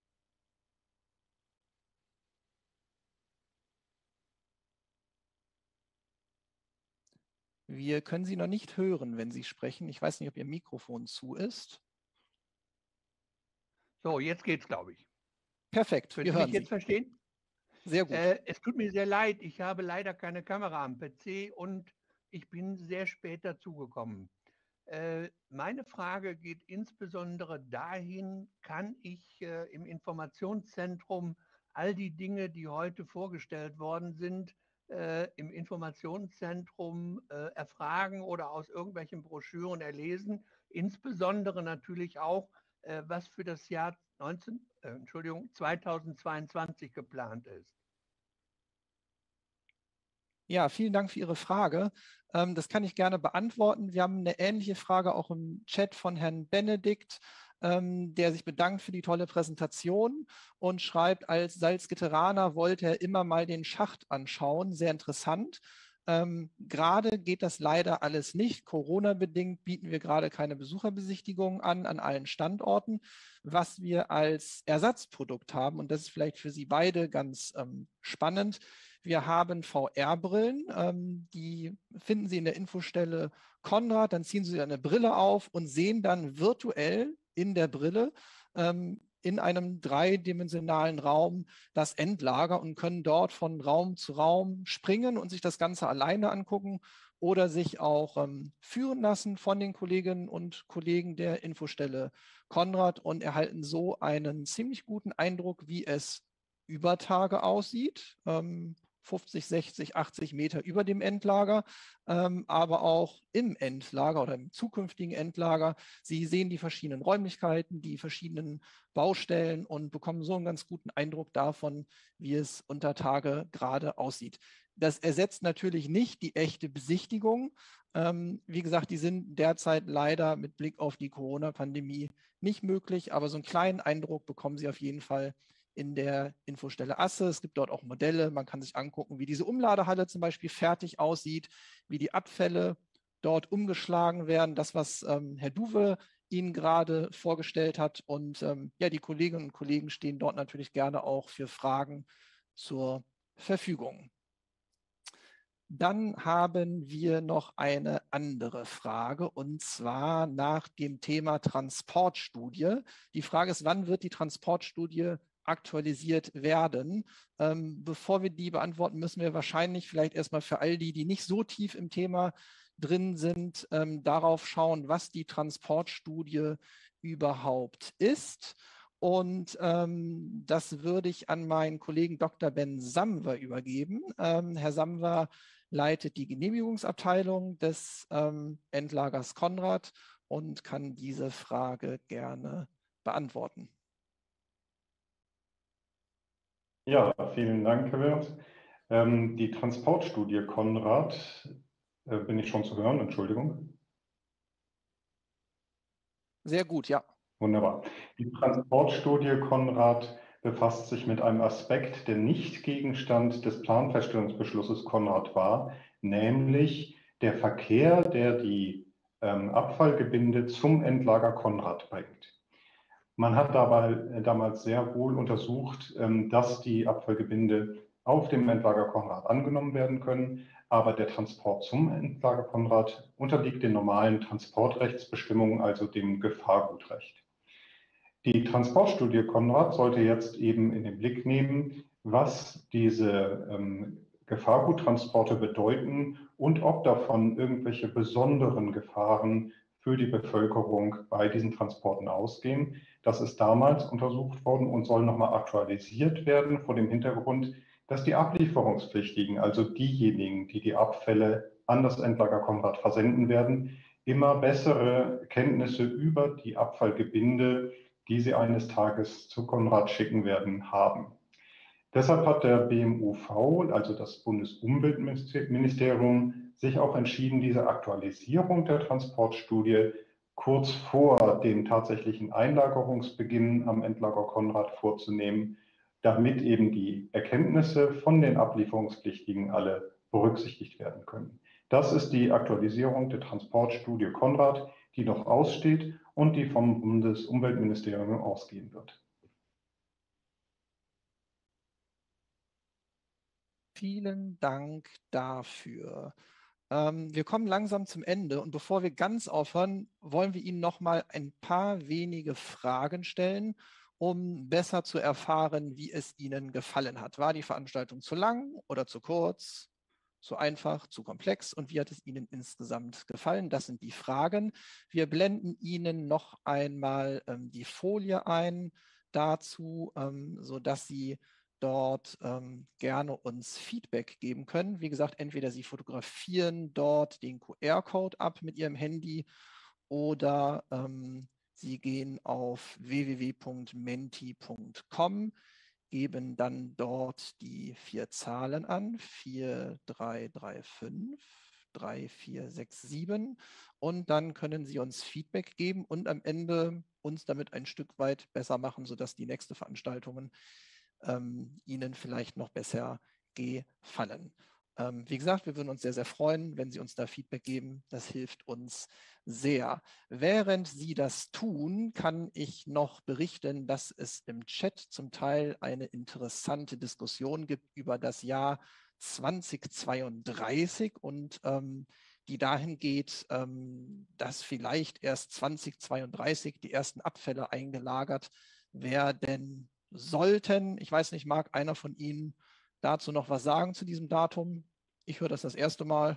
Speaker 3: Wir können Sie noch nicht hören, wenn Sie sprechen. Ich weiß nicht, ob Ihr Mikrofon zu ist.
Speaker 7: So, jetzt geht's, glaube ich.
Speaker 3: Perfekt,
Speaker 7: Können
Speaker 3: wir
Speaker 7: Sie
Speaker 3: hören
Speaker 7: mich jetzt
Speaker 3: Sie.
Speaker 7: verstehen?
Speaker 3: Sehr gut.
Speaker 7: Es tut mir sehr leid, ich habe leider keine Kamera am PC und ich bin sehr spät dazugekommen. Meine Frage geht insbesondere dahin, kann ich im Informationszentrum all die Dinge, die heute vorgestellt worden sind, im Informationszentrum erfragen oder aus irgendwelchen Broschüren erlesen, insbesondere natürlich auch, was für das Jahr 2022 geplant ist.
Speaker 3: Ja, vielen Dank für Ihre Frage. Das kann ich gerne beantworten. Wir haben eine ähnliche Frage auch im Chat von Herrn Benedikt, der sich bedankt für die tolle Präsentation und schreibt, als Salzgitteraner wollte er immer mal den Schacht anschauen. Sehr interessant. Gerade geht das leider alles nicht. Corona-bedingt bieten wir gerade keine Besucherbesichtigungen an allen Standorten. Was wir als Ersatzprodukt haben, und das ist vielleicht für Sie beide ganz spannend, wir haben VR-Brillen, die finden Sie in der Infostelle Konrad, dann ziehen Sie eine Brille auf und sehen dann virtuell in der Brille in einem dreidimensionalen Raum das Endlager und können dort von Raum zu Raum springen und sich das Ganze alleine angucken oder sich auch führen lassen von den Kolleginnen und Kollegen der Infostelle Konrad und erhalten so einen ziemlich guten Eindruck, wie es über Tage aussieht. 50, 60, 80 Meter über dem Endlager, aber auch im Endlager oder im zukünftigen Endlager. Sie sehen die verschiedenen Räumlichkeiten, die verschiedenen Baustellen und bekommen so einen ganz guten Eindruck davon, wie es unter Tage gerade aussieht. Das ersetzt natürlich nicht die echte Besichtigung. Wie gesagt, die sind derzeit leider mit Blick auf die Corona-Pandemie nicht möglich, aber so einen kleinen Eindruck bekommen Sie auf jeden Fall in der Infostelle Asse. Es gibt dort auch Modelle. Man kann sich angucken, wie diese Umladehalle zum Beispiel fertig aussieht, wie die Abfälle dort umgeschlagen werden. Das, was Herr Duwe Ihnen gerade vorgestellt hat. Und ja, die Kolleginnen und Kollegen stehen dort natürlich gerne auch für Fragen zur Verfügung. Dann haben wir noch eine andere Frage, und zwar nach dem Thema Transportstudie. Die Frage ist, wann wird die Transportstudie aktualisiert werden? Bevor wir die beantworten, müssen wir wahrscheinlich vielleicht erstmal für all die, die nicht so tief im Thema drin sind, darauf schauen, was die Transportstudie überhaupt ist. Und das würde ich an meinen Kollegen Dr. Ben Samwer übergeben. Herr Samwer leitet die Genehmigungsabteilung des Endlagers Konrad und kann diese Frage gerne beantworten.
Speaker 8: Ja, vielen Dank, Herr Wirth. Die Transportstudie Konrad, bin ich schon zu hören? Entschuldigung.
Speaker 3: Sehr gut, ja.
Speaker 8: Wunderbar. Die Transportstudie Konrad befasst sich mit einem Aspekt, der nicht Gegenstand des Planfeststellungsbeschlusses Konrad war, nämlich der Verkehr, der die Abfallgebinde zum Endlager Konrad bringt. Man hat dabei damals sehr wohl untersucht, dass die Abfallgebinde auf dem Endlager Konrad angenommen werden können, aber der Transport zum Endlager Konrad unterliegt den normalen Transportrechtsbestimmungen, also dem Gefahrgutrecht. Die Transportstudie Konrad sollte jetzt eben in den Blick nehmen, was diese Gefahrguttransporte bedeuten und ob davon irgendwelche besonderen Gefahren für die Bevölkerung bei diesen Transporten ausgehen. Das ist damals untersucht worden und soll nochmal aktualisiert werden vor dem Hintergrund, dass die Ablieferungspflichtigen, also diejenigen, die die Abfälle an das Endlager Konrad versenden werden, immer bessere Kenntnisse über die Abfallgebinde, die sie eines Tages zu Konrad schicken werden, haben. Deshalb hat der BMUV, also das Bundesumweltministerium, sich auch entschieden, diese Aktualisierung der Transportstudie kurz vor dem tatsächlichen Einlagerungsbeginn am Endlager Konrad vorzunehmen, damit eben die Erkenntnisse von den Ablieferungspflichtigen alle berücksichtigt werden können. Das ist die Aktualisierung der Transportstudie Konrad, die noch aussteht und die vom Bundesumweltministerium ausgehen wird.
Speaker 3: Vielen Dank dafür. Wir kommen langsam zum Ende und bevor wir ganz aufhören, wollen wir Ihnen noch mal ein paar wenige Fragen stellen, um besser zu erfahren, wie es Ihnen gefallen hat. War die Veranstaltung zu lang oder zu kurz? Zu einfach, zu komplex und wie hat es Ihnen insgesamt gefallen? Das sind die Fragen. Wir blenden Ihnen noch einmal die Folie ein dazu, sodass Sie dort gerne uns Feedback geben können. Wie gesagt, entweder Sie fotografieren dort den QR-Code ab mit Ihrem Handy oder Sie gehen auf www.menti.com, geben dann dort die 4 Zahlen an, 4335 3467 und dann können Sie uns Feedback geben und am Ende uns damit ein Stück weit besser machen, sodass die nächsten Veranstaltungen Ihnen vielleicht noch besser gefallen. Wie gesagt, wir würden uns sehr, sehr freuen, wenn Sie uns da Feedback geben. Das hilft uns sehr. Während Sie das tun, kann ich noch berichten, dass es im Chat zum Teil eine interessante Diskussion gibt über das Jahr 2032 und die dahin geht, dass vielleicht erst 2032 die ersten Abfälle eingelagert werden sollten. Ich weiß nicht, mag einer von Ihnen dazu noch was sagen zu diesem Datum? Ich höre das erste Mal.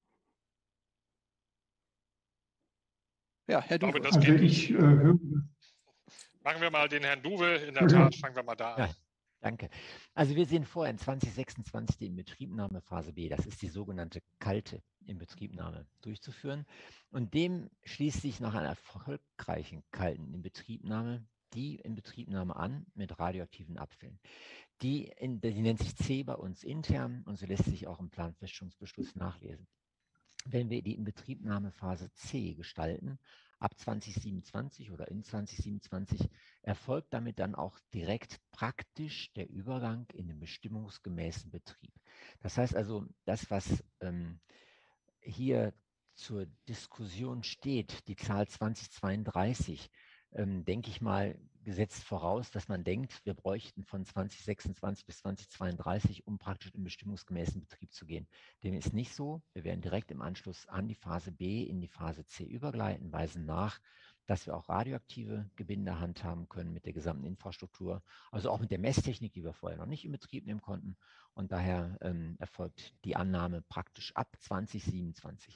Speaker 3: Ja, Herr Duwe.
Speaker 5: Also ich höre.
Speaker 6: Machen wir mal den Herrn Duwe. In der Tat, fangen wir mal da an.
Speaker 2: Ja, danke. Also wir sehen vor, in 2026 die Inbetriebnahmephase B, das ist die sogenannte kalte Inbetriebnahme, durchzuführen. Und dem schließt sich nach einer erfolgreichen kalten Inbetriebnahme die Inbetriebnahme an mit radioaktiven Abfällen. Die nennt sich C bei uns intern und so lässt sich auch im Planfeststellungsbeschluss nachlesen. Wenn wir die Inbetriebnahmephase C gestalten, ab 2027 oder in 2027, erfolgt damit dann auch direkt praktisch der Übergang in den bestimmungsgemäßen Betrieb. Das heißt also, das, was hier zur Diskussion steht, die Zahl 2032, denke ich mal, gesetzt voraus, dass man denkt, wir bräuchten von 2026 bis 2032, um praktisch in bestimmungsgemäßen Betrieb zu gehen. Dem ist nicht so. Wir werden direkt im Anschluss an die Phase B in die Phase C übergleiten, weisen nach, dass wir auch radioaktive Gebinde handhaben können mit der gesamten Infrastruktur, also auch mit der Messtechnik, die wir vorher noch nicht in Betrieb nehmen konnten. Und daher erfolgt die Annahme praktisch ab 2027.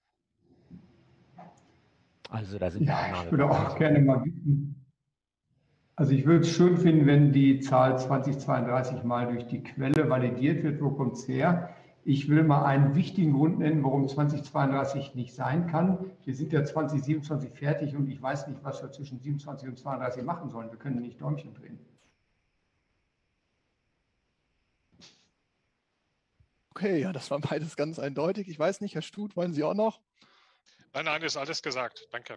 Speaker 2: Also da sind wir
Speaker 5: Ja, ich würde auch gerne mal wissen, Also ich würde es schön finden, wenn die Zahl 2032 mal durch die Quelle validiert wird. Wo kommt es her? Ich will mal einen wichtigen Grund nennen, warum 2032 nicht sein kann. Wir sind ja 2027 fertig und ich weiß nicht, was wir zwischen 27 und 32 machen sollen. Wir können nicht Däumchen drehen.
Speaker 3: Okay, ja, das war beides ganz eindeutig. Ich weiß nicht, Herr Stut, wollen Sie auch noch?
Speaker 6: Nein, ist alles gesagt. Danke.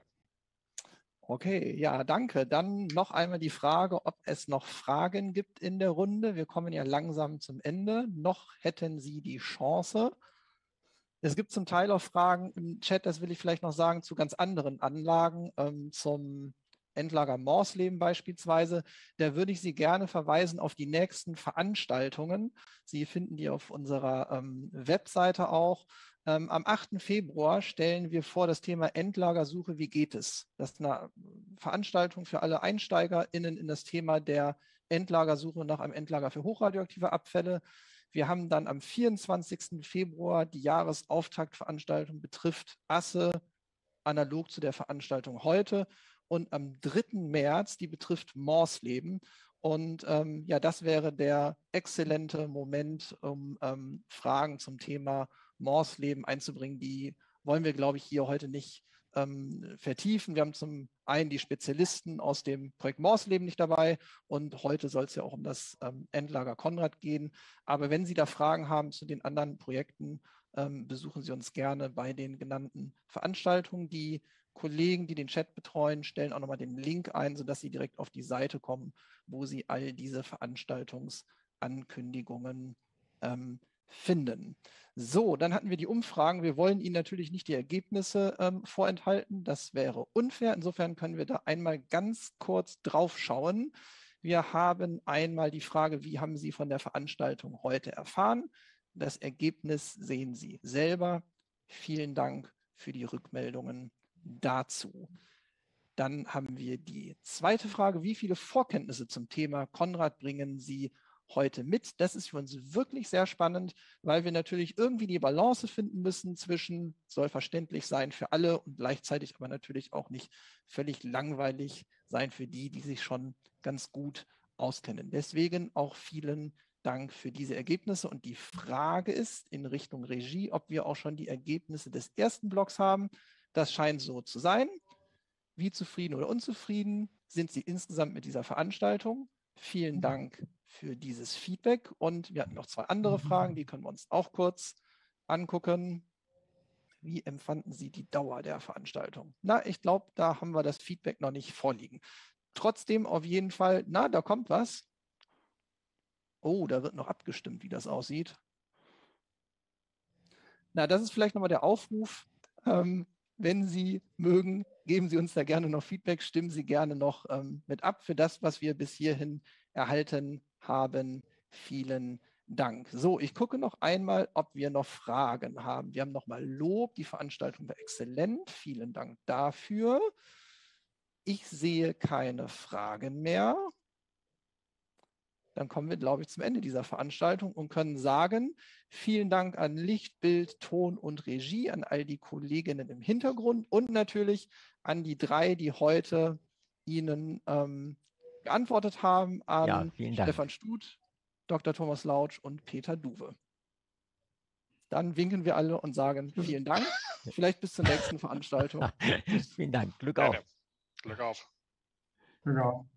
Speaker 3: Okay, ja, danke. Dann noch einmal die Frage, ob es noch Fragen gibt in der Runde. Wir kommen ja langsam zum Ende. Noch hätten Sie die Chance. Es gibt zum Teil auch Fragen im Chat, das will ich vielleicht noch sagen, zu ganz anderen Anlagen, zum Endlager Morsleben beispielsweise. Da würde ich Sie gerne verweisen auf die nächsten Veranstaltungen. Sie finden die auf unserer Webseite auch. Am 8. Februar stellen wir vor das Thema Endlagersuche, wie geht es? Das ist eine Veranstaltung für alle EinsteigerInnen in das Thema der Endlagersuche nach einem Endlager für hochradioaktive Abfälle. Wir haben dann am 24. Februar die Jahresauftaktveranstaltung betrifft Asse, analog zu der Veranstaltung heute. Und am 3. März, die betrifft Morsleben. Und ja, das wäre der exzellente Moment, um Fragen zum Thema Morsleben einzubringen. Die wollen wir, glaube ich, hier heute nicht vertiefen. Wir haben zum einen die Spezialisten aus dem Projekt Morsleben nicht dabei und heute soll es ja auch um das Endlager Konrad gehen. Aber wenn Sie da Fragen haben zu den anderen Projekten, besuchen Sie uns gerne bei den genannten Veranstaltungen. Die Kollegen, die den Chat betreuen, stellen auch nochmal den Link ein, sodass Sie direkt auf die Seite kommen, wo Sie all diese Veranstaltungsankündigungen finden. So, dann hatten wir die Umfragen. Wir wollen Ihnen natürlich nicht die Ergebnisse vorenthalten. Das wäre unfair. Insofern können wir da einmal ganz kurz drauf schauen. Wir haben einmal die Frage, wie haben Sie von der Veranstaltung heute erfahren? Das Ergebnis sehen Sie selber. Vielen Dank für die Rückmeldungen dazu. Dann haben wir die zweite Frage. Wie viele Vorkenntnisse zum Thema Konrad bringen Sie heute mit? Das ist für uns wirklich sehr spannend, weil wir natürlich irgendwie die Balance finden müssen zwischen, soll verständlich sein für alle und gleichzeitig aber natürlich auch nicht völlig langweilig sein für die, die sich schon ganz gut auskennen. Deswegen auch vielen Dank für diese Ergebnisse. Und die Frage ist in Richtung Regie, ob wir auch schon die Ergebnisse des ersten Blocks haben. Das scheint so zu sein. Wie zufrieden oder unzufrieden sind Sie insgesamt mit dieser Veranstaltung? Vielen Dank für dieses Feedback. Und wir hatten noch zwei andere Fragen, die können wir uns auch kurz angucken. Wie empfanden Sie die Dauer der Veranstaltung? Na, ich glaube, da haben wir das Feedback noch nicht vorliegen. Trotzdem auf jeden Fall, na, da kommt was. Oh, da wird noch abgestimmt, wie das aussieht. Na, das ist vielleicht nochmal der Aufruf. Wenn Sie mögen, geben Sie uns da gerne noch Feedback, stimmen Sie gerne noch mit ab für das, was wir bis hierhin erhalten haben. Vielen Dank. So, ich gucke noch einmal, ob wir noch Fragen haben. Wir haben nochmal Lob, die Veranstaltung war exzellent. Vielen Dank dafür. Ich sehe keine Fragen mehr. Dann kommen wir, glaube ich, zum Ende dieser Veranstaltung und können sagen, vielen Dank an Licht, Bild, Ton und Regie, an all die Kolleginnen im Hintergrund und natürlich an die drei, die heute Ihnen geantwortet haben, an Stefan Stut, Dr. Thomas Lautsch und Peter Duwe. Dann winken wir alle und sagen vielen Dank. Vielleicht bis zur nächsten Veranstaltung.
Speaker 2: Vielen Dank. Glück auf.
Speaker 6: Glück auf.
Speaker 5: Glück auf.